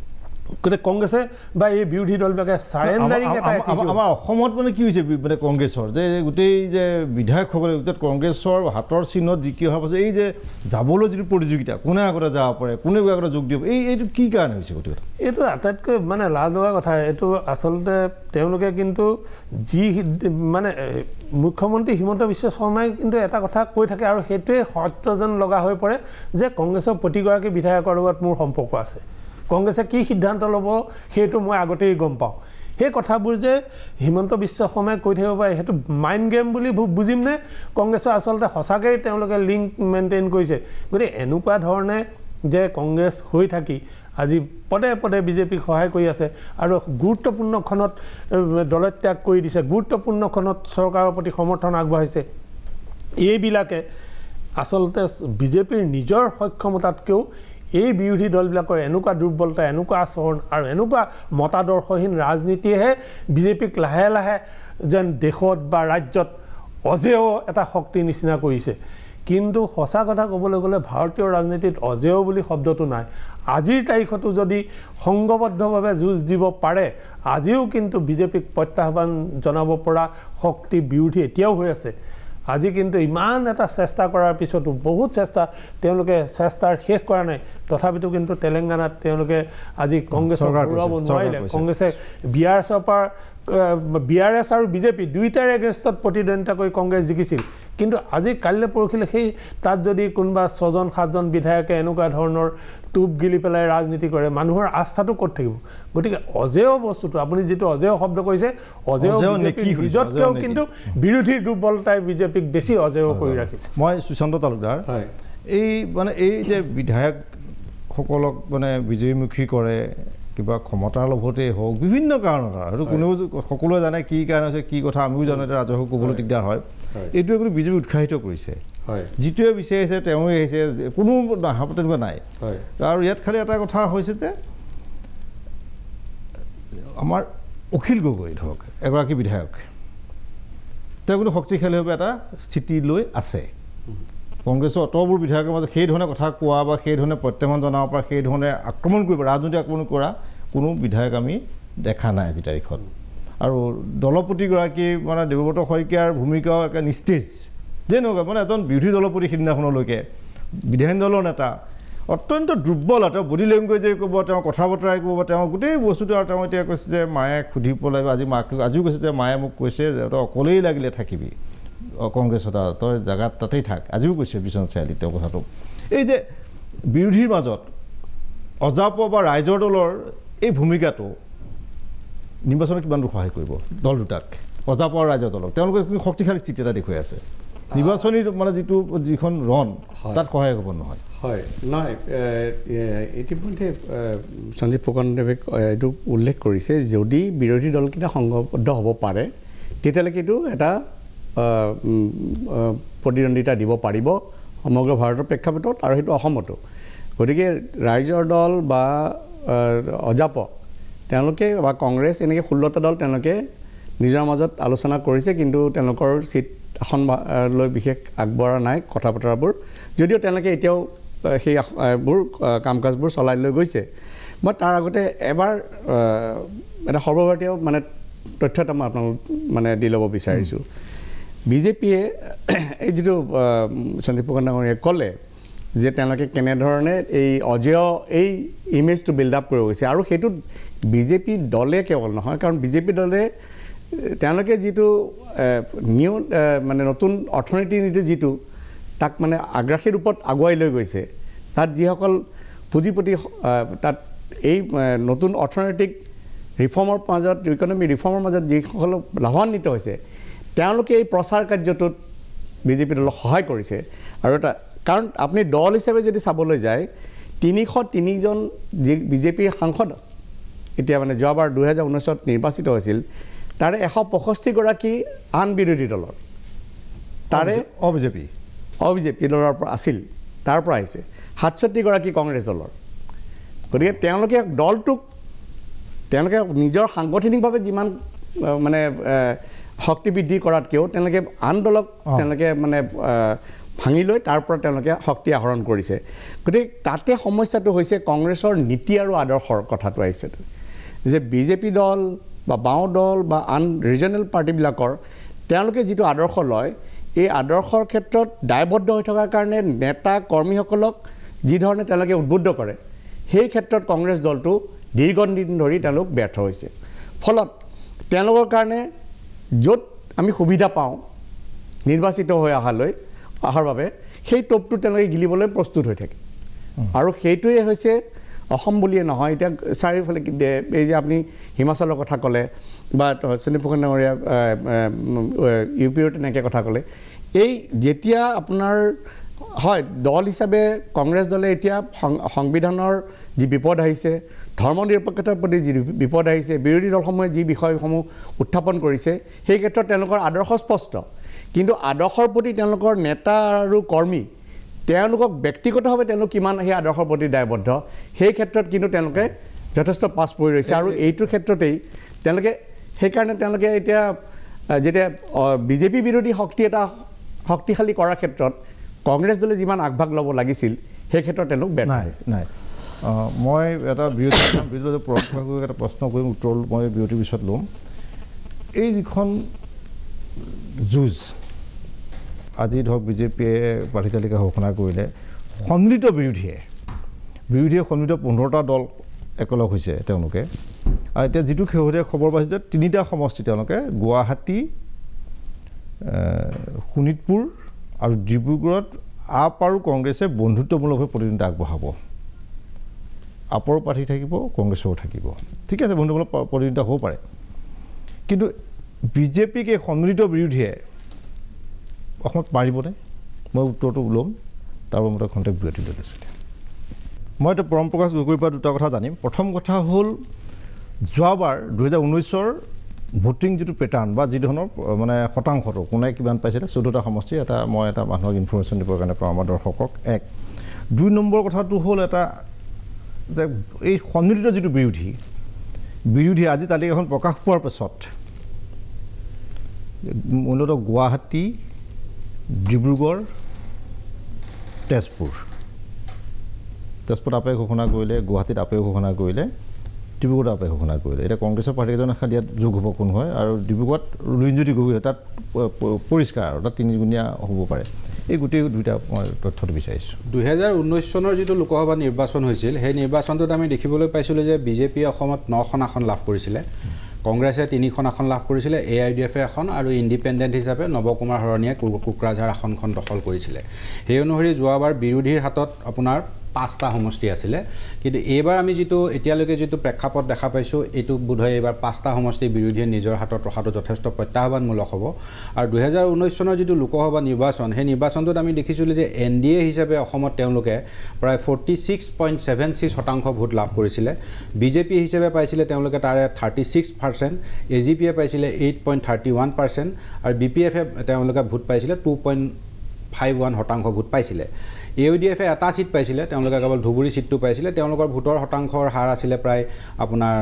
গোটেই কংগ্ৰেছে বা এই বিৰোধী দলবিলাকে চাৰেণ্ডাৰিং এটা আমাৰ অসমত মানে কি হৈছে মানে কংগ্ৰেছৰ যে গোটেই যে বিধায়কসকলে গোটেই কংগ্ৰেছৰ হাতৰ চিহ্নত জিকি অহাৰ পাছত এই যে যাবলৈ যিটো প্ৰতিযোগিতা কোনে আগতে যাব পাৰে কোনে আগতে যোগ দিব এইটো কি কাৰণে হৈছে গোটেই এইটো আটাইতকৈ মানে লাজ লগা কথা এইটো আচলতে তেওঁলোকে কিন্তু যি মানে মুখ্যমন্ত্ৰী হিমন্ত বিশ্ব শৰ্মাই কিন্তু এটা কথা কৈ থাকে আৰু সেইটোৱে সত্য যেন লগা হৈ পৰে যে কংগ্ৰেছৰ প্ৰতিগৰাকী বিধায়কৰ লগত মোৰ সম্পৰ্ক আছে কংগ্ৰেছে কি সিদ্ধান্ত ল'ব সেইটো মই আগতেই গম পাওঁ সেই কথাবোৰ যে হিমন্ত বিশ্ব শৰ্মাই কৈ থাকিব পাৰে সেইটো মাইণ্ড গেম বুলি বুজিম নে কংগ্ৰেছৰ আচলতে সঁচাকৈ তেওঁলোকে লিংক মেইনটেইন কৰিছে গতিকে এনেকুৱা ধৰণে যে কংগ্ৰেছ হৈ থাকি আজি পদে পদে বিজেপিক সহায় কৰি আছে আৰু গুৰুত্বপূৰ্ণখনত দলত্যাগ কৰি দিছে গুৰুত্বপূৰ্ণখনত চৰকাৰৰ প্ৰতি সমৰ্থন আগবঢ়াইছে এইবিলাকে আচলতে বিজেপিৰ নিজৰ সক্ষমতাতকৈও এই বিৰোধী দলবিলাকৰ এনেকুৱা দুৰ্বলতা এনেকুৱা আচৰণ আৰু এনেকুৱা মতাদৰ্শহীন ৰাজনীতিয়েহে বিজেপিক লাহে লাহে যেন দেশত বা ৰাজ্যত অজেয় এটা শক্তিৰ নিচিনা কৰিছে কিন্তু সঁচা কথা ক'বলৈ গ'লে ভাৰতীয় ৰাজনীতিত অজেয় বুলি শব্দটো নাই আজিৰ তাৰিখতো যদি সংঘবদ্ধভাৱে যুঁজ দিব পাৰে আজিও কিন্তু বিজেপিক প্ৰত্যাহ্বান জনাব পৰা শক্তি বিৰোধী এতিয়াও হৈ আছে আজি কিন্তু ইমান এটা চেষ্টা কৰাৰ পিছতো বহুত তেওঁলোকে চেষ্টাৰ শেষ কৰা নাই তথাপিতো কিন্তু তেলেংগানাত তেওঁলোকে আজি কংগ্ৰেছক ঘূৰাব নোৱাৰিলে কংগ্ৰেছে বিআৰএছ আৰু বিজেপি দুইটাৰ এগেইনষ্টত প্ৰতিদ্বন্দ্বিতা কৰি কংগ্ৰেছ জিকিছিল কিন্তু আজি কাইলৈ পৰহিলে সেই তাত যদি কোনোবা 6জন 7জন বিধায়কে এনেকুৱা ধৰণৰ টুপ গিলি পেলাই ৰাজনীতি কৰে মানুহৰ আস্থাটো ক'ত থাকিব গতিকে অজেয় বস্তুটো আপুনি যিটো অজেয় শব্দ কৈছে অজেয় নিজতকৈও কিন্তু বিৰোধীৰ দুৰ্বলতাই বিজেপিক বেছি অজেয় কৰি ৰাখিছে মই সুশান্ত তালুকদাৰ এই যে বিধায়কসকলক মানে বিজয়ীমুখী কৰে কিবা ক্ষমতাৰ লোভতেই হওক বিভিন্ন কাৰণত আৰু কোনেও সকলোৱে জানে কি কাৰণ হৈছে কি কথা আমিও জানো এতিয়া ৰাজহুৱা ক'বলৈ দিগদাৰ হয় এইটোৱে কিন্তু বিজেপি উৎসাহিত কৰিছে যিটোৱে বিচাৰিছে তেওঁৱে আহিছে কোনো তেনেকুৱা নাই আৰু ইয়াত খালি এটা কথা হৈছে যে আমাৰ অখিল গগৈ ধৰক এগৰাকী বিধায়ক তেওঁ কিন্তু শক্তিশালীভাৱে এটা স্থিতি লৈ আছে কংগ্ৰেছৰ অতবোৰ বিধায়কৰ মাজত সেই ধৰণে কথা কোৱা বা সেই ধৰণে প্ৰত্যাহ্বান জনাব পৰা সেই ধৰণে আক্ৰমণ কৰিব ৰাজনৈতিক আক্ৰমণ কৰা কোনো বিধায়ক আমি দেখা নাই আজি তাৰিখত আৰু দলপতিগৰাকী মানে দেৱব্ৰত শইকীয়াৰ ভূমিকাও একে নিস্তেজ যে নকয় মানে এজন বিৰোধী দলপতি সিদিনাখনলৈকে বিধায়িনী দলৰ নেতা অত্যন্ত দুৰ্বল তেওঁ বডি লেংগুৱেজে ক'ব তেওঁ কথা বতৰাই ক'ব তেওঁ গোটেই বস্তুটো আৰু তেওঁ এতিয়া কৈছে যে মায়ে সুধি পেলাই আজি আজিও কৈছে যে মায়ে মোক কৈছে যে তই অকলেই লাগিলে থাকিবি কংগ্ৰেছত তই জেগাত তাতেই থাক আজিও কৈছে বিশ্বনাথ চাৰিআলিত তেওঁ কথাটো এই যে বিৰোধীৰ মাজত অজাপ বা ৰাইজৰ দলৰ এই ভূমিকাটো নিৰ্বাচনত কিমান দূৰ সহায় কৰিব দল দুটাক অজাপ আৰু ৰাইজৰ দলক তেওঁলোকে শক্তিশালী স্থিতি এটা দেখুৱাই আছে নিৰ্বাচনী মানে যিখন ৰণ তাত সহায় হ'ব নহয় হয় নহয় ইতিমধ্যে সঞ্জীৱ ফুকনদেৱে এইটো উল্লেখ কৰিছে যদি বিৰোধী দলকেইটা সংঘবদ্ধ হ'ব পাৰে তেতিয়াহ'লে কিন্তু এটা প্ৰতিদ্বন্দ্বিতা দিব পাৰিব সমগ্ৰ ভাৰতৰ প্ৰেক্ষাপটত আৰু সেইটো অসমতো গতিকে ৰাইজৰ দল বা অজাপ তেওঁলোকে বা কংগ্ৰেছ এনেকৈ 16টা দল তেওঁলোকে নিজৰ মাজত আলোচনা কৰিছে কিন্তু তেওঁলোকৰ চিট আসন লৈ বিশেষ আগবঢ়া নাই কথা বতৰাবোৰ যদিও তেওঁলোকে এতিয়াও সেইবোৰ কাম কাজবোৰ চলাই লৈ গৈছে মই তাৰ আগতে এবাৰ এটা সৰ্বভাৰতীয় মানে তথ্য এটা মই আপোনালোক মানে দি ল'ব বিচাৰিছোঁ বিজেপিয়ে এই যিটো সন্দীপ ফুকন ডাঙৰীয়াই ক'লে যে তেওঁলোকে কেনেধৰণে এই অজেয় এই ইমেজটো বিল্ড আপ কৰিব গৈছে আৰু সেইটো বিজেপি দলে কেৱল নহয় কাৰণ বিজেপি দলে তেওঁলোকে যিটো নিউ মানে নতুন অৰ্থনীতি নীতি যিটো তাক মানে আগ্ৰাসী ৰূপত আগুৱাই লৈ গৈছে তাত যিসকল পুঁজিপতি তাত এই নতুন অৰ্থনৈতিক ৰিফৰ্মৰ মাজত ইকনমি ৰিফৰ্মৰ মাজত যিসকল লাভান্বিত হৈছে তেওঁলোকে এই প্ৰচাৰ কাৰ্যটোত বিজেপি দলক সহায় কৰিছে আৰু এটা কাৰণ আপুনি দল হিচাপে যদি চাবলৈ যায় 303 জন যি বিজেপিৰ সাংসদ আছে এতিয়া মানে যোৱাবাৰ 2019ত নিৰ্বাচিত হৈছিল তাৰে 165 গৰাকী আন বিৰোধী দলৰ তাৰে অবিজেপি দলৰ পৰা আছিল তাৰ পৰা আহিছে 67 গৰাকী কংগ্ৰেছ দলৰ গতিকে তেওঁলোকে দলটোক তেওঁলোকে নিজৰ সাংগঠনিকভাৱে যিমান মানে শক্তি বৃদ্ধি কৰাতকেও তেওঁলোকে আন দলক তেওঁলোকে মানে ভাঙি লৈ তাৰ পৰা তেওঁলোকে শক্তি আহৰণ কৰিছে গতিকে তাতে সমস্যাটো হৈছে কংগ্ৰেছৰ নীতি আৰু আদৰ্শৰ কথাটো আহিছে যে বিজেপি দল বা বাওঁ দল বা আন ৰিজনেল পাৰ্টিবিলাকৰ তেওঁলোকে যিটো আদৰ্শ লয় এই আদৰ্শৰ ক্ষেত্ৰত দায়বদ্ধ হৈ থকাৰ কাৰণে নেতা কৰ্মীসকলক যি ধৰণে তেওঁলোকে উদ্বুদ্ধ কৰে সেই ক্ষেত্ৰত কংগ্ৰেছ দলটো দীৰ্ঘদিন ধৰি তেওঁলোক ব্যৰ্থ হৈছে ফলত তেওঁলোকৰ কাৰণে য'ত আমি সুবিধা পাওঁ নিৰ্বাচিত হৈ অহাৰ বাবে সেই টপটো তেওঁলোকে গিলিবলৈ প্ৰস্তুত হৈ থাকে আৰু সেইটোৱে হৈছে অসম বুলিয়ে নহয় এতিয়া চাৰিওফালে এই যে আপুনি হিমাচলৰ কথা ক'লে বা সন্দীপ ফুকন ডাঙৰীয়া ইউ পিৰ তেনেকৈ কথা ক'লে এই যেতিয়া আপোনাৰ হয় দল হিচাপে কংগ্ৰেছ দলে এতিয়া সংবিধানৰ যি বিপদ আহিছে ধৰ্ম নিৰপেক্ষতাৰ প্ৰতি যি বিপদ আহিছে বিৰোধী দলসমূহে যি বিষয়সমূহ উত্থাপন কৰিছে সেই ক্ষেত্ৰত তেওঁলোকৰ আদৰ্শ স্পষ্ট কিন্তু আদৰ্শৰ প্ৰতি তেওঁলোকৰ নেতা আৰু কৰ্মী তেওঁলোকক ব্যক্তিগতভাৱে তেওঁলোক কিমান সেই আদৰ্শৰ প্ৰতি দায়বদ্ধ সেই ক্ষেত্ৰত কিন্তু তেওঁলোকে যথেষ্ট পাছ পৰি ৰৈছে আৰু এইটোৰ ক্ষেত্ৰতেই তেওঁলোকে সেইকাৰণে তেওঁলোকে এতিয়া যেতিয়া বিজেপি বিৰোধী শক্তি এটা শক্তিশালী কৰাৰ ক্ষেত্ৰত কংগ্ৰেছ দলে যিমান আগভাগ ল'ব লাগিছিল সেই ক্ষেত্ৰত তেওঁলোক ব্যৰ্থ হৈছে নাই মই এটা বিৰোধী এটা প্ৰশ্ন কৰিম উত্তৰ মই বিৰতিৰ পিছত ল'ম এই যিখন যুঁজ আজি ধৰক বিজেপিয়ে প্ৰাৰ্থী তালিকা ঘোষণা কৰিলে সন্মিলিত বিৰোধীয়ে সন্মিলিত 15টা দল একেলগ হৈছে তেওঁলোকে আৰু এতিয়া যিটো শেহতীয়া খবৰ পাইছে যে 3টা সমষ্টি তেওঁলোকে গুৱাহাটী শোণিতপুৰ আৰু ডিব্ৰুগড়ত আপ আৰু কংগ্ৰেছে বন্ধুত্বমূলকভাৱে প্ৰতিদ্বন্দ্বিতা আগবঢ়াব আপৰো প্ৰাৰ্থী থাকিব কংগ্ৰেছৰো থাকিব ঠিক আছে বন্ধুত্বমূলক প্ৰতিদ্বন্দ্বিতা হ'ব পাৰে কিন্তু বিজেপিক এই সন্মিলিত বিৰোধীয়ে অসমত পাৰিবনে মই উত্তৰটো ল'ম তাৰ মতে খন্তেক বিৰতি লৈ লৈছোঁ মই এতিয়া পৰম প্ৰকাশ গগৈৰ পৰা দুটা কথা জানিম প্ৰথম কথা হ'ল যোৱাবাৰ 2019ৰ ভোটিং যিটো পেটাৰ্ণ বা যি ধৰণৰ মানে শতাংশটো কোনে কিমান পাইছিলে 14টা সমষ্টি এটা মই এটা মানুহক ইনফৰমেশ্যন দিবৰ কাৰণে পাওঁ আমাৰ দৰ্শকক 2 নম্বৰ কথাটো হ'ল এটা যে এই সন্মিলিত যিটো বিৰোধী আজি তালিকাখন প্ৰকাশ পোৱাৰ পাছত মূলতঃ গুৱাহাটী ডিব্ৰুগড় তেজপুৰত আপে ঘোষণা কৰিলে গুৱাহাটীত আপে ঘোষণা কৰিলে ডিব্ৰুগড়ত আপে ঘোষণা কৰিলে এতিয়া কংগ্ৰেছৰ প্ৰাৰ্থীকেইজন খালি ইয়াত যোগ হ'ব কোন হয় আৰু ডিব্ৰুগড়ত ৰুলিনজ্যোতি গগৈ তাত পৰিষ্কাৰ আৰু তাত 3 গুণীয়া হ'ব পাৰে এই গোটেই দুইটা মই তথ্যটো বিচাৰিছোঁ 2019 চনৰ যিটো লোকসভা নিৰ্বাচন হৈছিল সেই নিৰ্বাচনটোত আমি দেখিবলৈ পাইছিলোঁ যে বিজেপিয়ে অসমত 9খন আসন লাভ কৰিছিলে কংগ্ৰেছে 3খন আসন লাভ কৰিছিলে AIDFে এখন আৰু ইণ্ডিপেণ্ডেণ্ট হিচাপে নৱকুমাৰ হৰণীয়ে কোকৰাঝাৰ আসনখন দখল কৰিছিলে সেই অনুসৰি যোৱাবাৰ বিৰোধীৰ হাতত আপোনাৰ 5টা সমষ্টি আছিলে কিন্তু এইবাৰ আমি যিটো এতিয়ালৈকে যিটো প্ৰেক্ষাপট দেখা পাইছোঁ এইটো বোধহয় এইবাৰ 5টা সমষ্টি বিৰোধীয়ে নিজৰ হাতত ৰখাটো যথেষ্ট প্ৰত্যাহ্বানমূলক হ'ব আৰু 2019 চনৰ যিটো লোকসভা নিৰ্বাচন সেই নিৰ্বাচনটোত আমি দেখিছিলোঁ যে NDA হিচাপে অসমত তেওঁলোকে প্ৰায় 46.76% ভোট লাভ কৰিছিলে BJP হিচাপে পাইছিলে তেওঁলোকে তাৰে 36% AGPয়ে পাইছিলে 8.31% আৰু BPFে তেওঁলোকে ভোট পাইছিলে 2.51% ভোট পাইছিলে AIDFে এটা সিট পাইছিলে তেওঁলোকে কেৱল ধুবুৰী সিটটো পাইছিলে তেওঁলোকৰ ভোটৰ শতাংশৰ হাৰ আছিলে প্ৰায় আপোনাৰ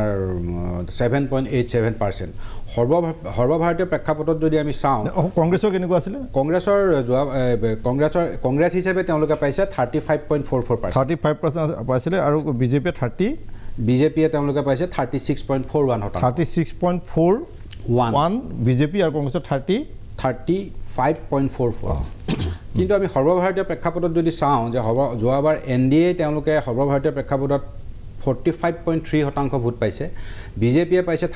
7.87% সৰ্বভাৰতীয় প্ৰেক্ষাপটত যদি আমি চাওঁ কংগ্ৰেছৰ কেনেকুৱা আছিলে কংগ্ৰেছ হিচাপে তেওঁলোকে পাইছে 35.44% পাইছিলে আৰু বিজেপিয়ে তেওঁলোকে পাইছে 36.41% 36.41 বিজেপি আৰু কংগ্ৰেছৰ 35 5.44 কিন্তু আমি সৰ্বভাৰতীয় প্ৰেক্ষাপটত যদি চাওঁ যে যোৱাবাৰ NDA তেওঁলোকে সৰ্বভাৰতীয় প্ৰেক্ষাপটত 45.3% ভোট পাইছে বিজেপিয়ে পাইছে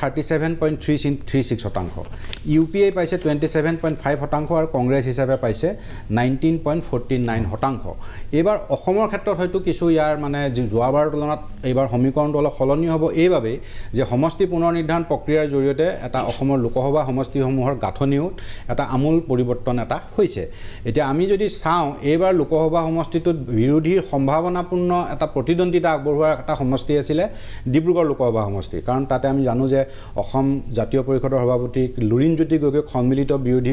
37.36%, UPA পাইছে 27.5% আৰু কংগ্ৰেছ হিচাপে পাইছে 19.49%। এইবাৰ অসমৰ ক্ষেত্ৰত হয়তো কিছু ইয়াৰ মানে যোৱাবাৰৰ তুলনাত এইবাৰ সমীকৰণটো অলপ সলনি হ'ব এইবাবেই যে সমষ্টি পুনৰ নিৰ্ধাৰণ প্ৰক্ৰিয়াৰ জৰিয়তে এটা অসমৰ লোকসভা সমষ্টিসমূহৰ গাঁথনিও এটা আমূল পৰিৱৰ্তন এটা হৈছে। এতিয়া আমি যদি চাওঁ এইবাৰ লোকসভা সমষ্টিটোত বিৰোধীৰ সম্ভাৱনাপূৰ্ণ এটা প্ৰতিদ্বন্দ্বিতা আগবঢ়োৱাৰ এটা সমষ্টি আছিলে ডিব্ৰুগড় লোকসভা সমষ্টি, কাৰণ তাতে আমি জানো যে অসম জাতীয় পৰিষদৰ সভাপতি লুৰিণজ্যোতি গগৈক সন্মিলিত বিৰোধী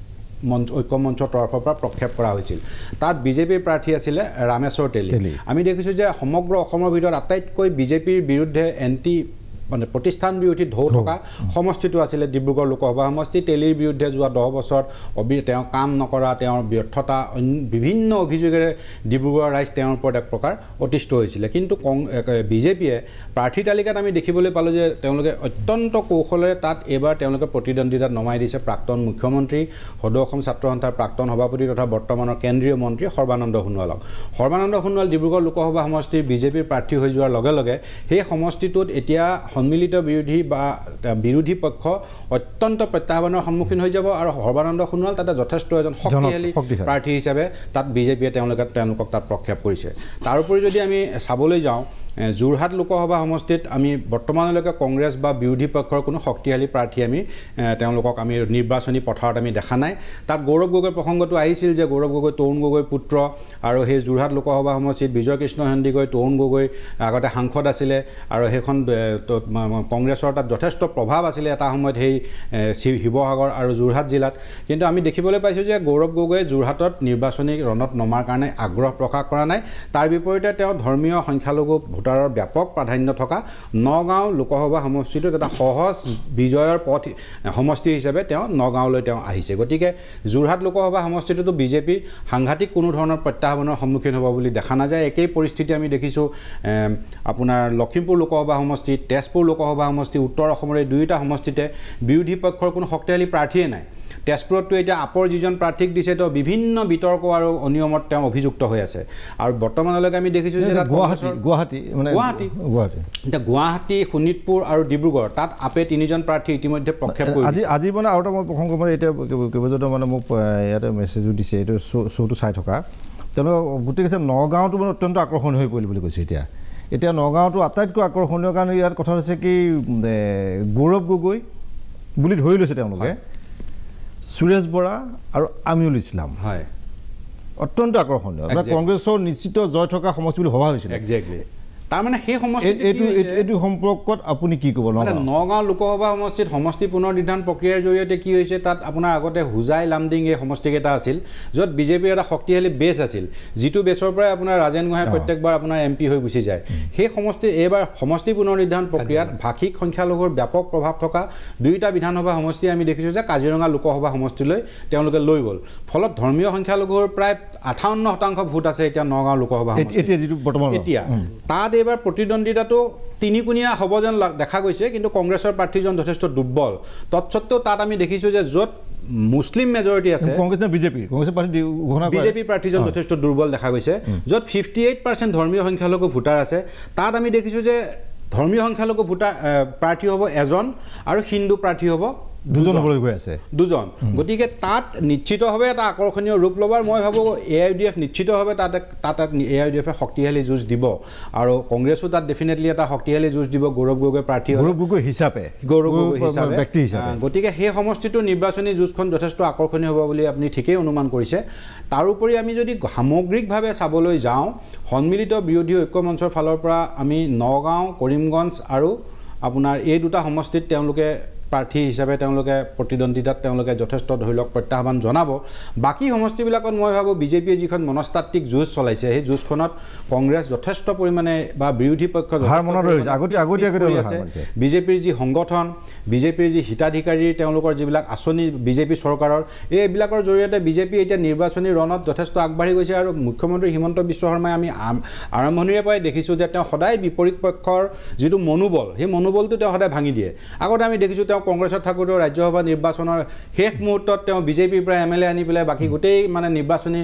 ঐক্য মঞ্চৰ তৰফৰ পৰা প্ৰক্ষেপ কৰা হৈছিল। তাত বিজেপিৰ প্ৰাৰ্থী আছিলে ৰামেশ্বৰ তেলী। আমি দেখিছোঁ যে সমগ্ৰ অসমৰ ভিতৰত আটাইতকৈ বিজেপিৰ বিৰুদ্ধে মানে প্ৰতিষ্ঠান বিৰোধী ঢৌ থকা সমষ্টিটো আছিলে ডিব্ৰুগড় লোকসভা সমষ্টি। তেলীৰ বিৰুদ্ধে যোৱা 10 বছৰত তেওঁ কাম নকৰা, তেওঁৰ ব্যৰ্থতা, বিভিন্ন অভিযোগেৰে ডিব্ৰুগড় ৰাইজ তেওঁৰ ওপৰত এক প্ৰকাৰ অতিষ্ঠ হৈছিলে। কিন্তু বিজেপিয়ে প্ৰাৰ্থী তালিকাত আমি দেখিবলৈ পালোঁ যে তেওঁলোকে অত্যন্ত কৌশলেৰে তাত এইবাৰ তেওঁলোকে প্ৰতিদ্বন্দ্বিতাত নমাই দিছে প্ৰাক্তন মুখ্যমন্ত্ৰী, সদৌ অসম ছাত্ৰ সন্থাৰ প্ৰাক্তন সভাপতি তথা বৰ্তমানৰ কেন্দ্ৰীয় মন্ত্ৰী সৰ্বানন্দ সোণোৱালক। সৰ্বানন্দ সোণোৱাল ডিব্ৰুগড় লোকসভা সমষ্টিৰ বিজেপিৰ প্ৰাৰ্থী হৈ যোৱাৰ লগে লগে সেই সমষ্টিটোত এতিয়া সন্মিলিত বিৰোধী বা বিৰোধী পক্ষ অত্যন্ত প্ৰত্যাহ্বানৰ সন্মুখীন হৈ যাব আৰু সৰ্বানন্দ সোণোৱাল তাতে যথেষ্ট এজন শক্তিশালী প্ৰাৰ্থী হিচাপে তাত বিজেপিয়ে তেওঁলোকক তাত প্ৰক্ষেপ কৰিছে। তাৰোপৰি যদি আমি চাবলৈ যাওঁ যোৰহাট লোকসভা সমষ্টিত আমি বৰ্তমানলৈকে কংগ্ৰেছ বা বিৰোধী পক্ষৰ কোনো শক্তিশালী প্ৰাৰ্থী তেওঁলোকক আমি নিৰ্বাচনী পথাৰত আমি দেখা নাই। তাত গৌৰৱ গগৈৰ প্ৰসংগটো আহিছিল যে গৌৰৱ গগৈ তৰুণ গগৈৰ পুত্ৰ আৰু সেই যোৰহাট লোকসভা সমষ্টিত বিজয় কৃষ্ণ সন্দিকৈ তৰুণ গগৈ আগতে সাংসদ আছিলে আৰু সেইখন কংগ্ৰেছৰ তাত যথেষ্ট প্ৰভাৱ আছিলে এটা সময়ত সেই শিৱসাগৰ আৰু যোৰহাট জিলাত। কিন্তু আমি দেখিবলৈ পাইছোঁ যে গৌৰৱ গগৈয়ে যোৰহাটত নিৰ্বাচনী ৰণত নমাৰ কাৰণে আগ্ৰহ প্ৰকাশ কৰা নাই। তাৰ বিপৰীতে তেওঁ ধৰ্মীয় সংখ্যালঘু ভোটাৰৰ ব্যাপক প্ৰাধান্য থকা নগাঁও লোকসভা সমষ্টিটোত এটা সহজ বিজয়ৰ পথ সমষ্টি হিচাপে নগাঁৱলৈ আহিছে। গতিকে যোৰহাট লোকসভা সমষ্টিটোতো বিজেপি সাংঘাতিক কোনো ধৰণৰ প্ৰত্যাহ্বানৰ সন্মুখীন হ'ব বুলি দেখা নাযায়। একেই পৰিস্থিতি আমি দেখিছোঁ আপোনাৰ লখিমপুৰ লোকসভা সমষ্টি, তেজপুৰ লোকসভা সমষ্টি, উত্তৰ অসমৰ এই দুয়োটা সমষ্টিতে বিৰোধী পক্ষৰ কোনো শক্তিশালী প্ৰাৰ্থীয়ে নাই। তেজপুৰততো এতিয়া আপৰ যিজন প্ৰাৰ্থীক দিছে তেওঁ বিভিন্ন বিতৰ্ক আৰু অনিয়মত তেওঁ অভিযুক্ত হৈ আছে। আৰু বৰ্তমানলৈকে আমি দেখিছোঁ যে গুৱাহাটী, শোণিতপুৰ আৰু ডিব্ৰুগড় তাত আপে 3জন প্ৰাৰ্থী ইতিমধ্যে প্ৰক্ষেপ কৰিছে। আজি মানে আৰু এটা মই প্ৰসংগ মানে এতিয়া কেইবাজনো মানে মোক ইয়াতে মেছেজো দিছে, এইটো শ্ব'টো চাই থকা তেওঁলোকে গোটেই কৈছে নগাঁৱটো মানে অত্যন্ত আকৰ্ষণীয় হৈ পৰিল বুলি কৈছে। এতিয়া নগাঁৱটো আটাইতকৈ আকৰ্ষণীয় কাৰণে ইয়াত কথা হৈছে কি গৌৰৱ গগৈ বুলি ধৰি লৈছে তেওঁলোকে, সুৰেশ বৰা আৰু আমিনুল ইছলাম হয় অত্যন্ত আকৰ্ষণীয়। কংগ্ৰেছৰ নিশ্চিত জয় থকা সমষ্টি বুলি ভবা হৈছিল। একজেক্টলি। তাৰমানে সেই এইটো সম্পৰ্কত আপুনি কি ক'ব? নগাঁও লোকসভা সমষ্টিত সমষ্টি পুনৰ নিৰ্ধাৰণ প্ৰক্ৰিয়াৰ জৰিয়তে কি হৈছে, তাত আপোনাৰ আগতে হোজাই লামডিং এই সমষ্টিকেইটা আছিল য'ত বিজেপিৰ এটা শক্তিশালী বেছ আছিল, যিটো বেছৰ পৰাই আপোনাৰ ৰাজেন গোহাঁই প্ৰত্যেকবাৰ আপোনাৰ MP হৈ গুচি যায়। সেই এইবাৰ সমষ্টি পুনৰ নিৰ্ধাৰণ প্ৰক্ৰিয়াত ভাষিক সংখ্যালঘুৰ ব্যাপক প্ৰভাৱ থকা দুয়োটা বিধানসভা সমষ্টি আমি দেখিছোঁ যে কাজিৰঙা লোকসভা সমষ্টিলৈ তেওঁলোকে লৈ গ'ল। ফলত ধৰ্মীয় সংখ্যালঘুৰ প্ৰায় 58% ভোট আছে এতিয়া নগাঁও লোকসভা সমষ্টি এতিয়া। তাত এইবাৰ প্ৰতিদ্বন্দ্বিতাটো তিনিকুণীয়া হ'ব যেন দেখা গৈছে, কিন্তু কংগ্ৰেছৰ প্ৰাৰ্থীজন যথেষ্ট দুৰ্বল। তৎসত্ত্বেও তাত আমি দেখিছোঁ যে য'ত মুছলিম মেজৰিটি আছে বিজেপি প্ৰাৰ্থীজন যথেষ্ট দুৰ্বল দেখা গৈছে। য'ত 58% ধৰ্মীয় সংখ্যালঘু ভোটাৰ আছে তাত আমি দেখিছোঁ যে ধৰ্মীয় সংখ্যালঘু প্ৰাৰ্থী হ'ব এজন আৰু হিন্দু প্ৰাৰ্থী হ'ব দুজন হ'বলৈ গৈ আছে, দুজন। গতিকে তাত নিশ্চিতভাৱে এটা আকৰ্ষণীয় ৰূপ ল'বাৰ মই ভাবোঁ AIUDF নিশ্চিতভাৱে তাত AIUDFে শক্তিশালী যুঁজ দিব আৰু কংগ্ৰেছো তাত ডেফিনেটলি এটা শক্তিশালী যুঁজ দিব গৌৰৱ গগৈ প্ৰাৰ্থী হিচাপে। গতিকে সেই সমষ্টিটোৰ নিৰ্বাচনী যুঁজখন যথেষ্ট আকৰ্ষণীয় হ'ব বুলি আপুনি ঠিকেই অনুমান কৰিছে। তাৰোপৰি আমি যদি সামগ্ৰিকভাৱে চাবলৈ যাওঁ সন্মিলিত বিৰোধী ঐক্য মঞ্চৰ ফালৰ পৰা আমি নগাঁও, কৰিমগঞ্জ আৰু আপোনাৰ এই দুটা সমষ্টিত তেওঁলোকে প্ৰাৰ্থী হিচাপে তেওঁলোকে প্ৰতিদ্বন্দ্বিতাত তেওঁলোকে যথেষ্ট ধৰি লওক প্ৰত্যাহ্বান জনাব। বাকী সমষ্টিবিলাকত মই ভাবোঁ বিজেপিয়ে যিখন মনস্তাত্ত্বিক যুঁজ চলাইছে সেই যুঁজখনত কংগ্ৰেছ যথেষ্ট পৰিমাণে বা বিৰোধী পক্ষ বিজেপিৰ যি সংগঠন, বিজেপিৰ যি হিতাধিকাৰী তেওঁলোকৰ যিবিলাক আঁচনি বিজেপি চৰকাৰৰ এইবিলাকৰ জৰিয়তে বিজেপি এতিয়া নিৰ্বাচনী ৰণত যথেষ্ট আগবাঢ়ি গৈছে। আৰু মুখ্যমন্ত্ৰী হিমন্ত বিশ্ব শৰ্মাই আমি আৰম্ভণিৰে পৰাই দেখিছোঁ যে তেওঁ সদায় বিপৰীত পক্ষৰ যিটো মনোবল সেই মনোবলটো তেওঁ সদায় ভাঙি দিয়ে। আগতে আমি দেখিছোঁ তেওঁ কংগ্ৰেছত থাকোঁতেও ৰাজ্যসভা নিৰ্বাচনৰ শেষ মুহূৰ্তত তেওঁ বিজেপিৰ পৰা MLA আনি পেলাই বাকী গোটেই মানে নিৰ্বাচনী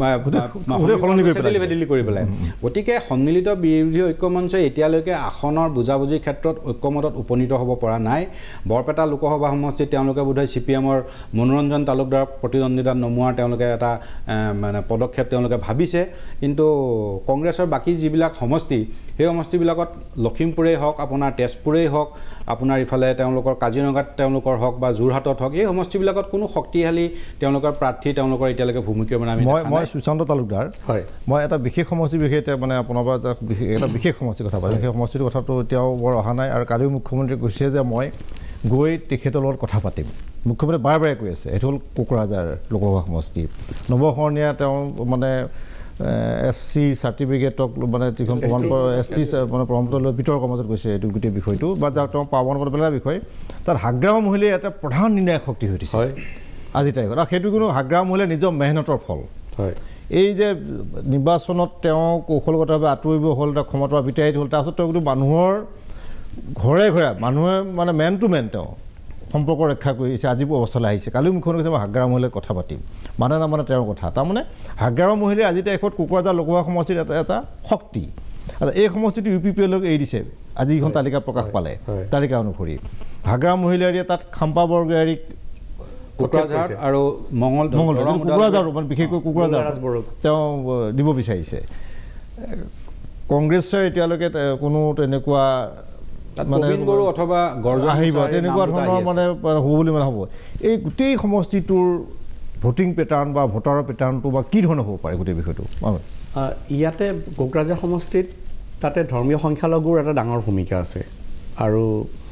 দিল্লী কৰি পেলাই গতিকে সন্মিলিত বিৰোধী ঐক্যমঞ্চই এতিয়ালৈকে আসনৰ বুজাবুজিৰ ক্ষেত্ৰত ঐক্যমতত উপনীত হ'ব পৰা নাই বৰপেটা লোকসভা সমষ্টিত তেওঁলোকে বোধহয় CPMৰ মনোৰঞ্জন তালুকদাৰক প্ৰতিদ্বন্দ্বিতাত নমোৱাৰ তেওঁলোকে এটা মানে পদক্ষেপ তেওঁলোকে ভাবিছে কিন্তু কংগ্ৰেছৰ বাকী যিবিলাক সমষ্টি সেই সমষ্টিবিলাকত লখিমপুৰেই হওক আপোনাৰ তেজপুৰেই হওক আপোনাৰ ইফালে তেওঁলোকৰ কাজিৰঙাত তেওঁলোকৰ হওক বা যোৰহাটত হওক এই সমষ্টিবিলাকত কোনো শক্তিশালী তেওঁলোকৰ প্ৰাৰ্থী তেওঁলোকৰ এতিয়ালৈকে ভূমিকা মানে মই সুশান্ত তালুকদাৰ হয় মই এটা বিশেষ সমষ্টিৰ বিষয়ে এতিয়া মানে আপোনাৰ পৰা এটা বিশেষ সমষ্টিৰ কথা পাতিম সেই সমষ্টিটোৰ কথাটো এতিয়াও বৰ অহা নাই আৰু কালিও মুখ্যমন্ত্ৰীয়ে কৈছে যে মই গৈ তেখেতৰ লগত কথা পাতিম মুখ্যমন্ত্ৰীয়ে বাৰে বাৰে কৈ আছে এইটো হ'ল কোকৰাঝাৰ লোকসভা সমষ্টি নৱশৰণীয়া তেওঁ মানে SC চাৰ্টিফিকেটক মানে যিখন প্ৰমাণপত্ৰ ST মানে প্ৰমাণপত্ৰ লৈ বিতৰ্কৰ মাজত গৈছে এইটো গোটেই বিষয়টো বা যাক তেওঁ পাবন কৰিব পেলাৰ বিষয় তাত হাগ্ৰাম মহিলাই এটা প্ৰধান নিৰ্ণায়ক শক্তি হৈ উঠিছে আজি তাৰিখত আৰু সেইটো কোনো হাগ্ৰাম মহিলাই নিজৰ মেহনতৰ ফল হয় এই যে নিৰ্বাচনত তেওঁ কৌশলগতভাৱে আঁতৰিব হ'ল তাৰ ক্ষমতা বিতাড়িত হ'ল তাৰপিছত তেওঁ কিন্তু মানুহৰ ঘৰে ঘৰে মানুহে মানে মেন টু মেন তেওঁ সম্পৰ্ক ৰক্ষা কৰিছে আজি অৱস্থালৈ আহিছে কালিও মুখ্যমন্ত্ৰী কৈছে মই হাগ্ৰাম মহিলাৰ কথা পাতিম মানে নামানে তেওঁৰ কথা তাৰমানে হাগ্ৰাম মহিলাই আজি তাৰিখত কোকৰাঝাৰ লোকসভা সমষ্টিৰ এটা শক্তি এই সমষ্টিটো UPPLক এৰি দিছে আজি এইখন তালিকা প্ৰকাশ পালে তালিকা অনুসৰি হাগ্ৰাম মহিলাৰীয়ে তাত খাম্পা বৰগোহাঞিক কোকৰাঝাৰ আৰু কোকৰাঝাৰ মানে বিশেষকৈ কোকৰাঝাৰ তেওঁ দিব বিচাৰিছে কংগ্ৰেছে এতিয়ালৈকে কোনো তেনেকুৱা মানে অথবা আহিব তেনেকুৱা ধৰণৰ মানে হ'ব বুলি মানে হ'ব এই গোটেই সমষ্টিটোৰ ভোটিং পেটাৰ্ণ বা ভোটাৰৰ পেটাৰ্ণটো বা কি ধৰণৰ হ'ব পাৰে গোটেই বিষয়টো ইয়াতে কোকৰাঝাৰ সমষ্টিত তাতে ধৰ্মীয় সংখ্যালঘুৰ এটা ডাঙৰ ভূমিকা আছে আৰু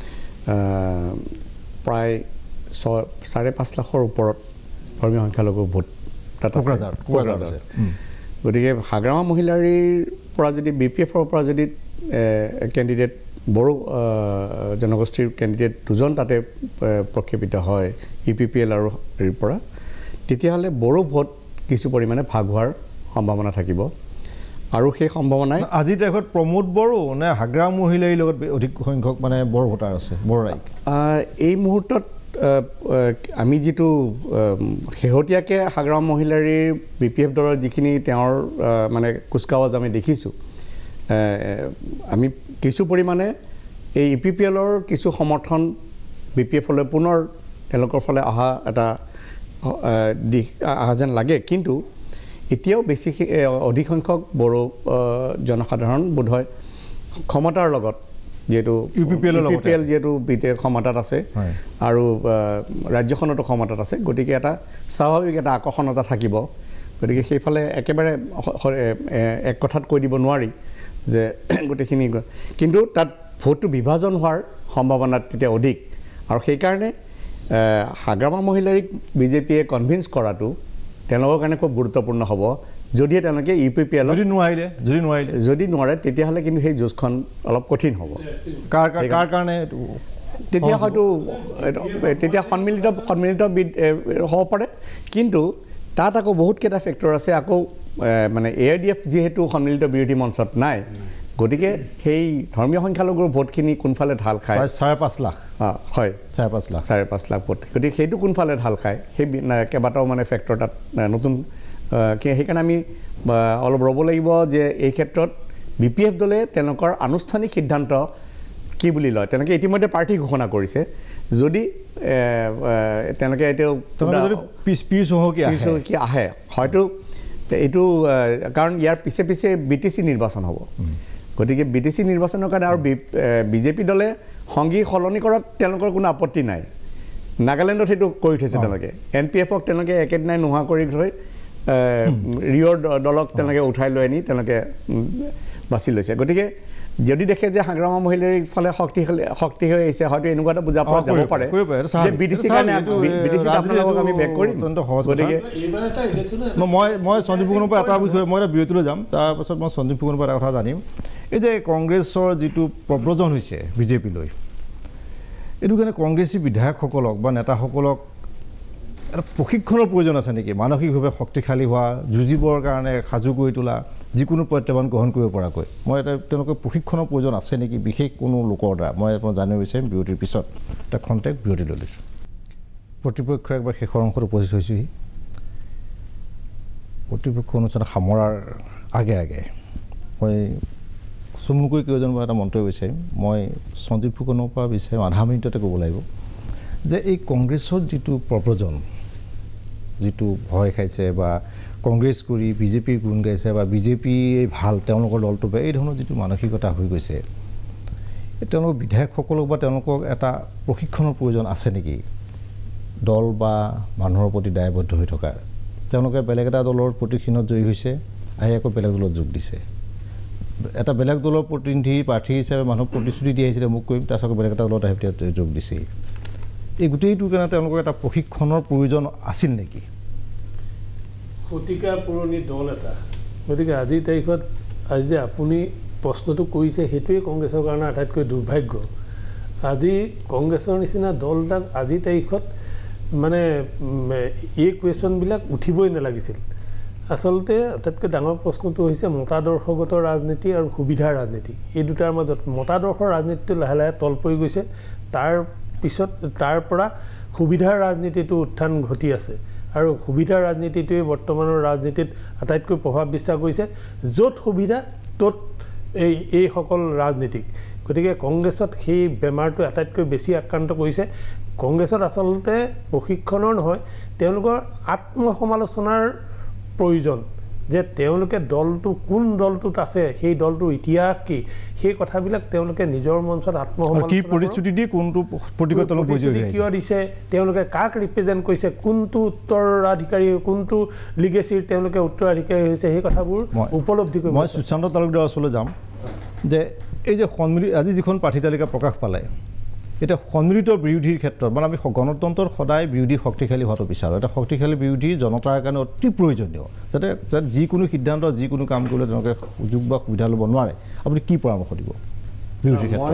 প্ৰায় 5.5 লাখৰ ওপৰত ধৰ্মীয় সংখ্যালঘু ভোট তাত আছে গতিকে হাগ্ৰামা মহিলাৰীৰ পৰা যদি BPFৰ পৰা যদি কেণ্ডিডেট বড়ো জনগোষ্ঠীৰ কেণ্ডিডেট দুজন তাতে প্ৰক্ষেপিত হয় UPPL আৰু হেৰিৰ পৰা তেতিয়াহ'লে বড়ো ভোট কিছু পৰিমাণে ভাগ হোৱাৰ সম্ভাৱনা থাকিব আৰু সেই সম্ভাৱনাই আজি তাৰিখত প্ৰমোদ বড়ো নে হাগ্ৰাম মহিলাৰ লগত অধিক সংখ্যক মানে বড়ো ভোটাৰ আছে বড়ো ৰাইজ এই মুহূৰ্তত আমি যিটো শেহতীয়াকৈ হাগ্ৰাম মহিলাৰীৰ BPF দলৰ যিখিনি তেওঁৰ মানে কুচকাৱাজ আমি দেখিছোঁ আমি কিছু পৰিমাণে এই UPPLৰ কিছু সমৰ্থন BPFলৈ পুনৰ তেওঁলোকৰ ফালে অহা এটা দিশ অহা যেন লাগে কিন্তু এতিয়াও বেছি অধিক সংখ্যক বড়ো জনসাধাৰণ বোধহয় ক্ষমতাৰ লগত যেহেতু UPPL যেহেতু ক্ষমতাত আছে আৰু ৰাজ্যখনতো ক্ষমতাত আছে গতিকে এটা স্বাভাৱিক এটা আকৰ্ষণ এটা থাকিব গতিকে সেইফালে একেবাৰে এক কথাত কৈ দিব নোৱাৰি যে গোটেইখিনি কিন্তু তাত ভোটটো বিভাজন হোৱাৰ সম্ভাৱনা তেতিয়া অধিক আৰু সেইকাৰণে হাগ্ৰামা মহিলাৰীক BJPয়ে কনভিন্স কৰাটো তেওঁলোকৰ কাৰণে খুব গুৰুত্বপূৰ্ণ হ'ব যদিহে তেওঁলোকে UPPL যদি নোৱাৰে তেতিয়াহ'লে কিন্তু সেই যুঁজখন অলপ কঠিন হ'ব কাৰ কাৰণে তেতিয়া হয়তো তেতিয়া সন্মিলিত হ'ব পাৰে কিন্তু তাত আকৌ বহুতকেইটা ফেক্টৰ আছে আকৌ মানে AIDF যিহেতু সন্মিলিত বিৰোধী মঞ্চত নাই গতিকে সেই ধৰ্মীয় সংখ্যালঘুৰ ভোটখিনি কোনফালে ঢাল খায় 5.5 লাখ হয় 5.5 লাখ ভোট গতিকে সেইটো কোনফালে ঢাল খায় সেই কেইবাটাও মানে ফেক্টৰ তাত নতুন সেইকাৰণে আমি অলপ ৰ'ব লাগিব যে এই ক্ষেত্ৰত BPF দলে তেওঁলোকৰ আনুষ্ঠানিক সিদ্ধান্ত কি বুলি লয় তেওঁলোকে ইতিমধ্যে প্ৰাৰ্থী ঘোষণা কৰিছে যদি তেওঁলোকে এতিয়া পিছ আহে হয়তো এইটো কাৰণ ইয়াৰ পিছে পিছে BTC নিৰ্বাচন হ'ব গতিকে BTC নিৰ্বাচনৰ কাৰণে আৰু BJP দলে সংগী সলনি কৰাত তেওঁলোকৰ কোনো আপত্তি নাই নাগালেণ্ডত সেইটো কৰি থৈছে তেওঁলোকে NPFক তেওঁলোকে একেদিনাই নোহোৱা কৰি থৈ ৰিঅ'ৰ দলক তেওঁলোকে উঠাই লৈ আনি তেওঁলোকে বাছি লৈছে গতিকে যদি দেখে যে হাগ্ৰামা মহিলাৰ ফালে শক্তি হৈ আহিছে হয়তো এনেকুৱা এটা বুজা পোৱা যাব পাৰে যে BTC কাৰণে BTC আপোনালোকক আমি বেক কৰিম গতিকে মই সঞ্জীৱ ফুকনৰ পৰা এটা বিষয় মই এটা বিৰতিলৈ যাম তাৰপাছত মই সঞ্জীৱ ফুকনৰ পৰা এটা কথা জানিম এই যে কংগ্ৰেছৰ যিটো প্ৰব্ৰজন হৈছে BJP লৈ এইটো কাৰণে কংগ্ৰেছী বিধায়কসকলক বা নেতাসকলক এটা প্ৰশিক্ষণৰ প্ৰয়োজন আছে নেকি মানসিকভাৱে শক্তিশালী হোৱা যুঁজিবৰ কাৰণে সাজু কৰি তোলা যিকোনো প্ৰত্যাহ্বান গ্ৰহণ কৰিব পৰাকৈ মই এটা তেওঁলোকৰ প্ৰশিক্ষণৰ প্ৰয়োজন আছে নেকি বিশেষ কোনো লোকৰ দ্বাৰা মই আপোনাক জানিব বিচাৰিম বিৰতিৰ পিছত এটা খন্তেক বিৰতি লৈ লৈছোঁ প্ৰতিপক্ষৰ একবাৰ শেষৰ অংশত উপস্থিত হৈছোহি প্ৰতিপক্ষ অনুষ্ঠান সামৰাৰ আগে আগে মই চমুকৈ কেইজনমান এটা মন্তব্য বিচাৰিম মই সঞ্জীৱ ফুকনৰ পৰা বিচাৰিম আধা মিনিটতে ক'ব লাগিব যে এই কংগ্ৰেছৰ যিটো প্ৰব্ৰজন যিটো ভয় খাইছে বা কংগ্ৰেছ কৰি বিজেপিৰ গুণ গাইছে বা বিজেপি ভাল তেওঁলোকৰ দলটো বা এই ধৰণৰ যিটো মানসিকতা হৈ গৈছে তেওঁলোকৰ বিধায়কসকলক বা তেওঁলোকক এটা প্ৰশিক্ষণৰ প্ৰয়োজন আছে নেকি দল বা মানুহৰ প্ৰতি দায়বদ্ধ হৈ থকা তেওঁলোকে বেলেগ এটা দলৰ প্ৰতিক্ষণত জয়ী হৈছে আহি আকৌ বেলেগ দলত যোগ দিছে এটা বেলেগ দলৰ প্ৰতিনিধি প্ৰাৰ্থী হিচাপে মানুহক প্ৰতিশ্ৰুতি দি আহিছিলে মোক কৰিম তাৰপিছত বেলেগ এটা দলত আহি যোগ দিছে এই গোটেইটোৰ কাৰণে তেওঁলোকক এটা প্ৰশিক্ষণৰ প্ৰয়োজন আছিল নেকি শতিকা পুৰণি দল এটা গতিকে আজিৰ তাৰিখত আজি যে আপুনি প্ৰশ্নটো কৰিছে সেইটোৱে কংগ্ৰেছৰ কাৰণে আটাইতকৈ দুৰ্ভাগ্য আজি কংগ্ৰেছৰ নিচিনা দল এটাক আজিৰ তাৰিখত মানে এই কুৱেশ্যনবিলাক উঠিবই নালাগিছিল আচলতে আটাইতকৈ ডাঙৰ প্ৰশ্নটো হৈছে মতাদৰ্শগত ৰাজনীতি আৰু সুবিধাৰ ৰাজনীতি এই দুটাৰ মাজত মতাদৰ্শৰ ৰাজনীতিটো লাহে লাহে তল পৰি গৈছে তাৰ পিছত তাৰ পৰা সুবিধাৰ ৰাজনীতিটো উত্থান ঘটি আছে আৰু সুবিধাৰ ৰাজনীতিটোৱে বৰ্তমানৰ ৰাজনীতিত আটাইতকৈ প্ৰভাৱ বিস্তাৰ কৰিছে য'ত সুবিধা ত'ত এইসকল ৰাজনীতিক গতিকে কংগ্ৰেছত সেই বেমাৰটো আটাইতকৈ বেছি আক্ৰান্ত কৰিছে কংগ্ৰেছত আচলতে প্ৰশিক্ষণৰ নহয় তেওঁলোকৰ আত্মসমালোচনাৰ প্ৰয়োজন যে তেওঁলোকে দলটো কোন দলটোত আছে সেই দলটোৰ ইতিহাস কি সেই কথাবিলাক তেওঁলোকে নিজৰ মঞ্চত আত্মসমালোচনা কি প্ৰতিশ্ৰুতি দি কোনটো প্ৰতিগতলক কিয় দিছে তেওঁলোকে কাক ৰিপ্ৰেজেণ্ট কৰিছে কোনটো উত্তৰাধিকাৰী কোনটো লিগেচিৰ তেওঁলোকে উত্তৰাধিকাৰী হৈছে সেই কথাবোৰ উপলব্ধি কৰিব মই সুশান্ত তালুকদাৰ ওচৰলৈ যাম যে এই যে আজি যিখন প্ৰাৰ্থী তালিকা প্ৰকাশ পালে এটা সন্মিলিত বিৰোধীৰ ক্ষেত্ৰত মানে আমি গণতন্ত্ৰৰ সদায় বিৰোধী শক্তিশালী হোৱাটো বিচাৰোঁ এটা শক্তিশালী বিৰোধী জনতাৰ কাৰণে অতি প্ৰয়োজনীয় যাতে যিকোনো সিদ্ধান্ত যিকোনো কাম কৰিলে তেওঁলোকে সুযোগ বা সুবিধা ল'ব নোৱাৰে আপুনি কি পৰামৰ্শ দিব বিৰোধীৰ ক্ষেত্ৰত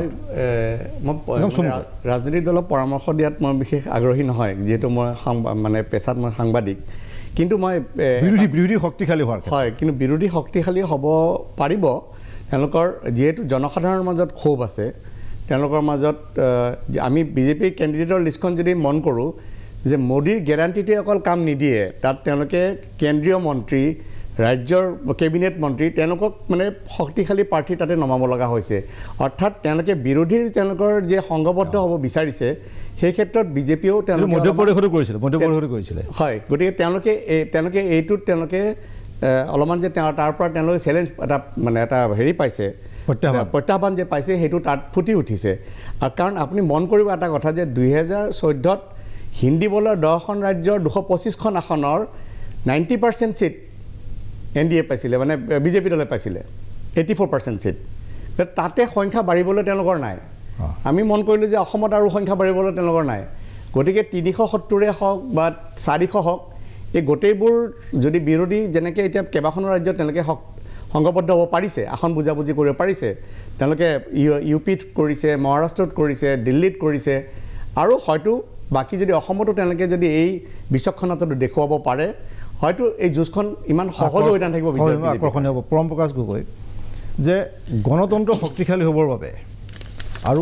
মই ৰাজনৈতিক দলক পৰামৰ্শ দিয়াত মই বিশেষ আগ্ৰহী নহয় যিহেতু মই মানে পেছাত মই সাংবাদিক কিন্তু মই বিৰোধী শক্তিশালী হোৱাৰ হয় কিন্তু বিৰোধী শক্তিশালী হ'ব পাৰিব তেওঁলোকৰ যিহেতু জনসাধাৰণৰ মাজত ক্ষোভ আছে তেওঁলোকৰ মাজত আমি বিজেপি কেণ্ডিডেটৰ লিষ্টখন যদি মন কৰোঁ যে মোদীৰ গেৰাণ্টিতে অকল কাম নিদিয়ে তাত তেওঁলোকে কেন্দ্ৰীয় মন্ত্ৰী ৰাজ্যৰ কেবিনেট মন্ত্ৰী তেওঁলোকক মানে শক্তিশালী প্ৰাৰ্থী তাতে নমাব লগা হৈছে অৰ্থাৎ তেওঁলোকে বিৰোধীৰ তেওঁলোকৰ যে সংঘবদ্ধ হ'ব বিচাৰিছে সেই ক্ষেত্ৰত বিজেপিও তেওঁলোকে মধ্যপ্ৰদেশতো কৰিছিলে হয় গতিকে তেওঁলোকে এইটোত তেওঁলোকে অলপমান যে তাৰ পৰা তেওঁলোকে চেলেঞ্জ এটা মানে এটা হেৰি পাইছে প্ৰত্যাহ্বান যে পাইছে সেইটো তাত ফুটি উঠিছে আৰু কাৰণ আপুনি মন কৰিব এটা কথা যে 2014ত হিন্দী বলৰ 10খন ৰাজ্যৰ 225খন আসনৰ 90% ছিট NDA পাইছিলে মানে বিজেপি দলে পাইছিলে 84% ছিট তাতে সংখ্যা বাঢ়িবলৈ তেওঁলোকৰ নাই আমি মন কৰিলোঁ যে অসমত আৰু সংখ্যা বাঢ়িবলৈ তেওঁলোকৰ নাই গতিকে 370ৰে হওক বা 400 হওক এই গোটেইবোৰ যদি বিৰোধী যেনেকৈ এতিয়া কেইবাখনো ৰাজ্যত তেওঁলোকে সংঘবদ্ধ হ'ব পাৰিছে আসন বুজাবুজি কৰিব পাৰিছে তেওঁলোকে UPত কৰিছে মহাৰাষ্ট্ৰত কৰিছে দিল্লীত কৰিছে আৰু হয়তো বাকী যদি অসমতো তেওঁলোকে যদি এই বিচক্ষণতাটো দেখুৱাব পাৰে হয়তো এই যুঁজখন ইমান সহজ হৈ নাথাকিব আকৰ্ষণীয় হ'ব প্ৰণৱ প্ৰকাশ গগৈ যে গণতন্ত্ৰ শক্তিশালী হ'বৰ বাবে আৰু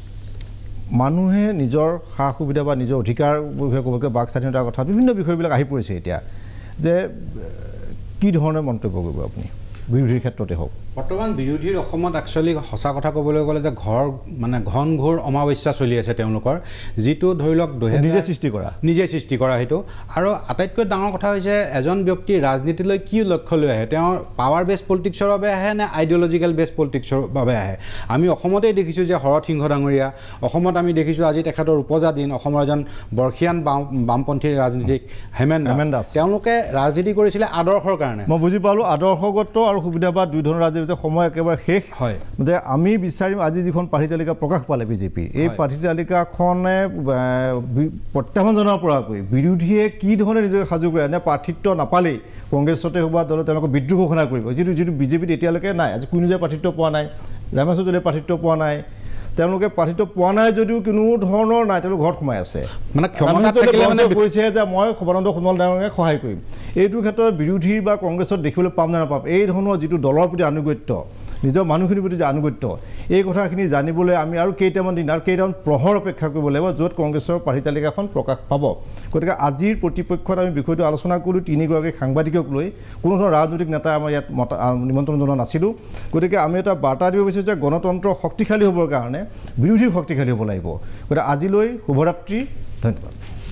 মানুহে নিজৰ সা সুবিধা বা নিজৰ অধিকাৰ বিষয়ে বাক স্বাধীনতাৰ কথা বিভিন্ন বিষয়বিলাক আহি পৰিছে এতিয়া যে কি ধৰণৰ মন্তব্য কৰিব আপুনি বিৰোধীৰ ক্ষেত্ৰতে হওক বৰ্তমান বিৰোধীৰ অসমত একচুৱেলি সঁচা কথা ক'বলৈ গ'লে যে ঘন ঘোৰ অমাৱস্যা চলি আছে তেওঁলোকৰ যিটো ধৰি লওক নিজে সৃষ্টি কৰা সেইটো আৰু আটাইতকৈ ডাঙৰ কথা হৈছে এজন ব্যক্তি ৰাজনীতিলৈ কি লক্ষ্য লৈ আহে তেওঁৰ পাৱাৰ বেছ পলিটিক্সৰ বাবে আহে নে আইডিঅলজিকেল বেছ পলিটিক্সৰ বাবে আহে আমি অসমতেই দেখিছোঁ যে শৰৎ সিংহ ডাঙৰীয়া অসমত আমি দেখিছোঁ আজি তেখেতৰ উপজা দিন অসমৰ এজন বৰ্ষীয়ান বামপন্থী ৰাজনীতিক হেমেন দাস তেওঁলোকে ৰাজনীতি কৰিছিলে আদৰ্শৰ কাৰণে মই বুজি পালোঁ আদৰ্শগত আৰু সুবিধাবাদ দুই ধৰণৰ ৰাজনীতি সময় একেবাৰে শেষ হয় যে আমি বিচাৰিম আজি যিখন প্ৰাৰ্থী তালিকা প্ৰকাশ পালে বিজেপিৰ এই প্ৰাৰ্থী তালিকাখনে প্ৰত্যাহ্বান জনাৰ পৰাকৈ বিৰোধীয়ে কি ধৰণে নিজকে সাজু কৰে নে প্ৰাৰ্থিত্ব নাপালেই কংগ্ৰেছতে হওক বা দলে তেওঁলোকক বিদ্ৰোহ ঘোষণা কৰিব যিটো বিজেপিত এতিয়ালৈকে নাই আজি কোনো যে প্ৰাৰ্থিত্ব পোৱা নাই ৰামেশ্বৰ জলীয়ে প্ৰাৰ্থিত্ব পোৱা নাই তেওঁলোকে প্ৰাৰ্থিত্ব পোৱা নাই যদিও কোনো ধৰণৰ নাই, তেওঁলোক ঘৰত সোমাই আছে। মানে ক্ষমতাত থাকিলে মানে কৈছে যে মই সৰ্বানন্দ সোণোৱাল ডাঙৰীয়াক সহায় কৰিম। এইটো ক্ষেত্ৰত বিৰোধীৰ বা কংগ্ৰেছত দেখিবলৈ পাম নে নাপাম, এই ধৰণৰ যিটো দলৰ প্ৰতি আনুগত্য, নিজৰ মানুহখিনিৰ প্ৰতি যে আনুগত্য, এই কথাখিনি জানিবলৈ আমি আৰু কেইটামান দিন আৰু কেইটামান প্ৰহৰ অপেক্ষা কৰিব লাগিব, য'ত কংগ্ৰেছৰ প্ৰাৰ্থী তালিকাখন প্ৰকাশ পাব। গতিকে আজিৰ প্ৰতিপক্ষত আমি বিষয়টো আলোচনা কৰিলোঁ 3গৰাকী সাংবাদিকক লৈ, কোনো ধৰণৰ ৰাজনৈতিক নেতা আমাৰ ইয়াত নিমন্ত্ৰণ জনোৱা নাছিলোঁ। গতিকে আমি এটা বাৰ্তা দিব বিচাৰিছোঁ যে গণতন্ত্ৰ শক্তিশালী হ'বৰ কাৰণে বিৰোধী শক্তিশালী হ'ব লাগিব। গতিকে আজিলৈ শুভৰাত্ৰি, ধন্যবাদ।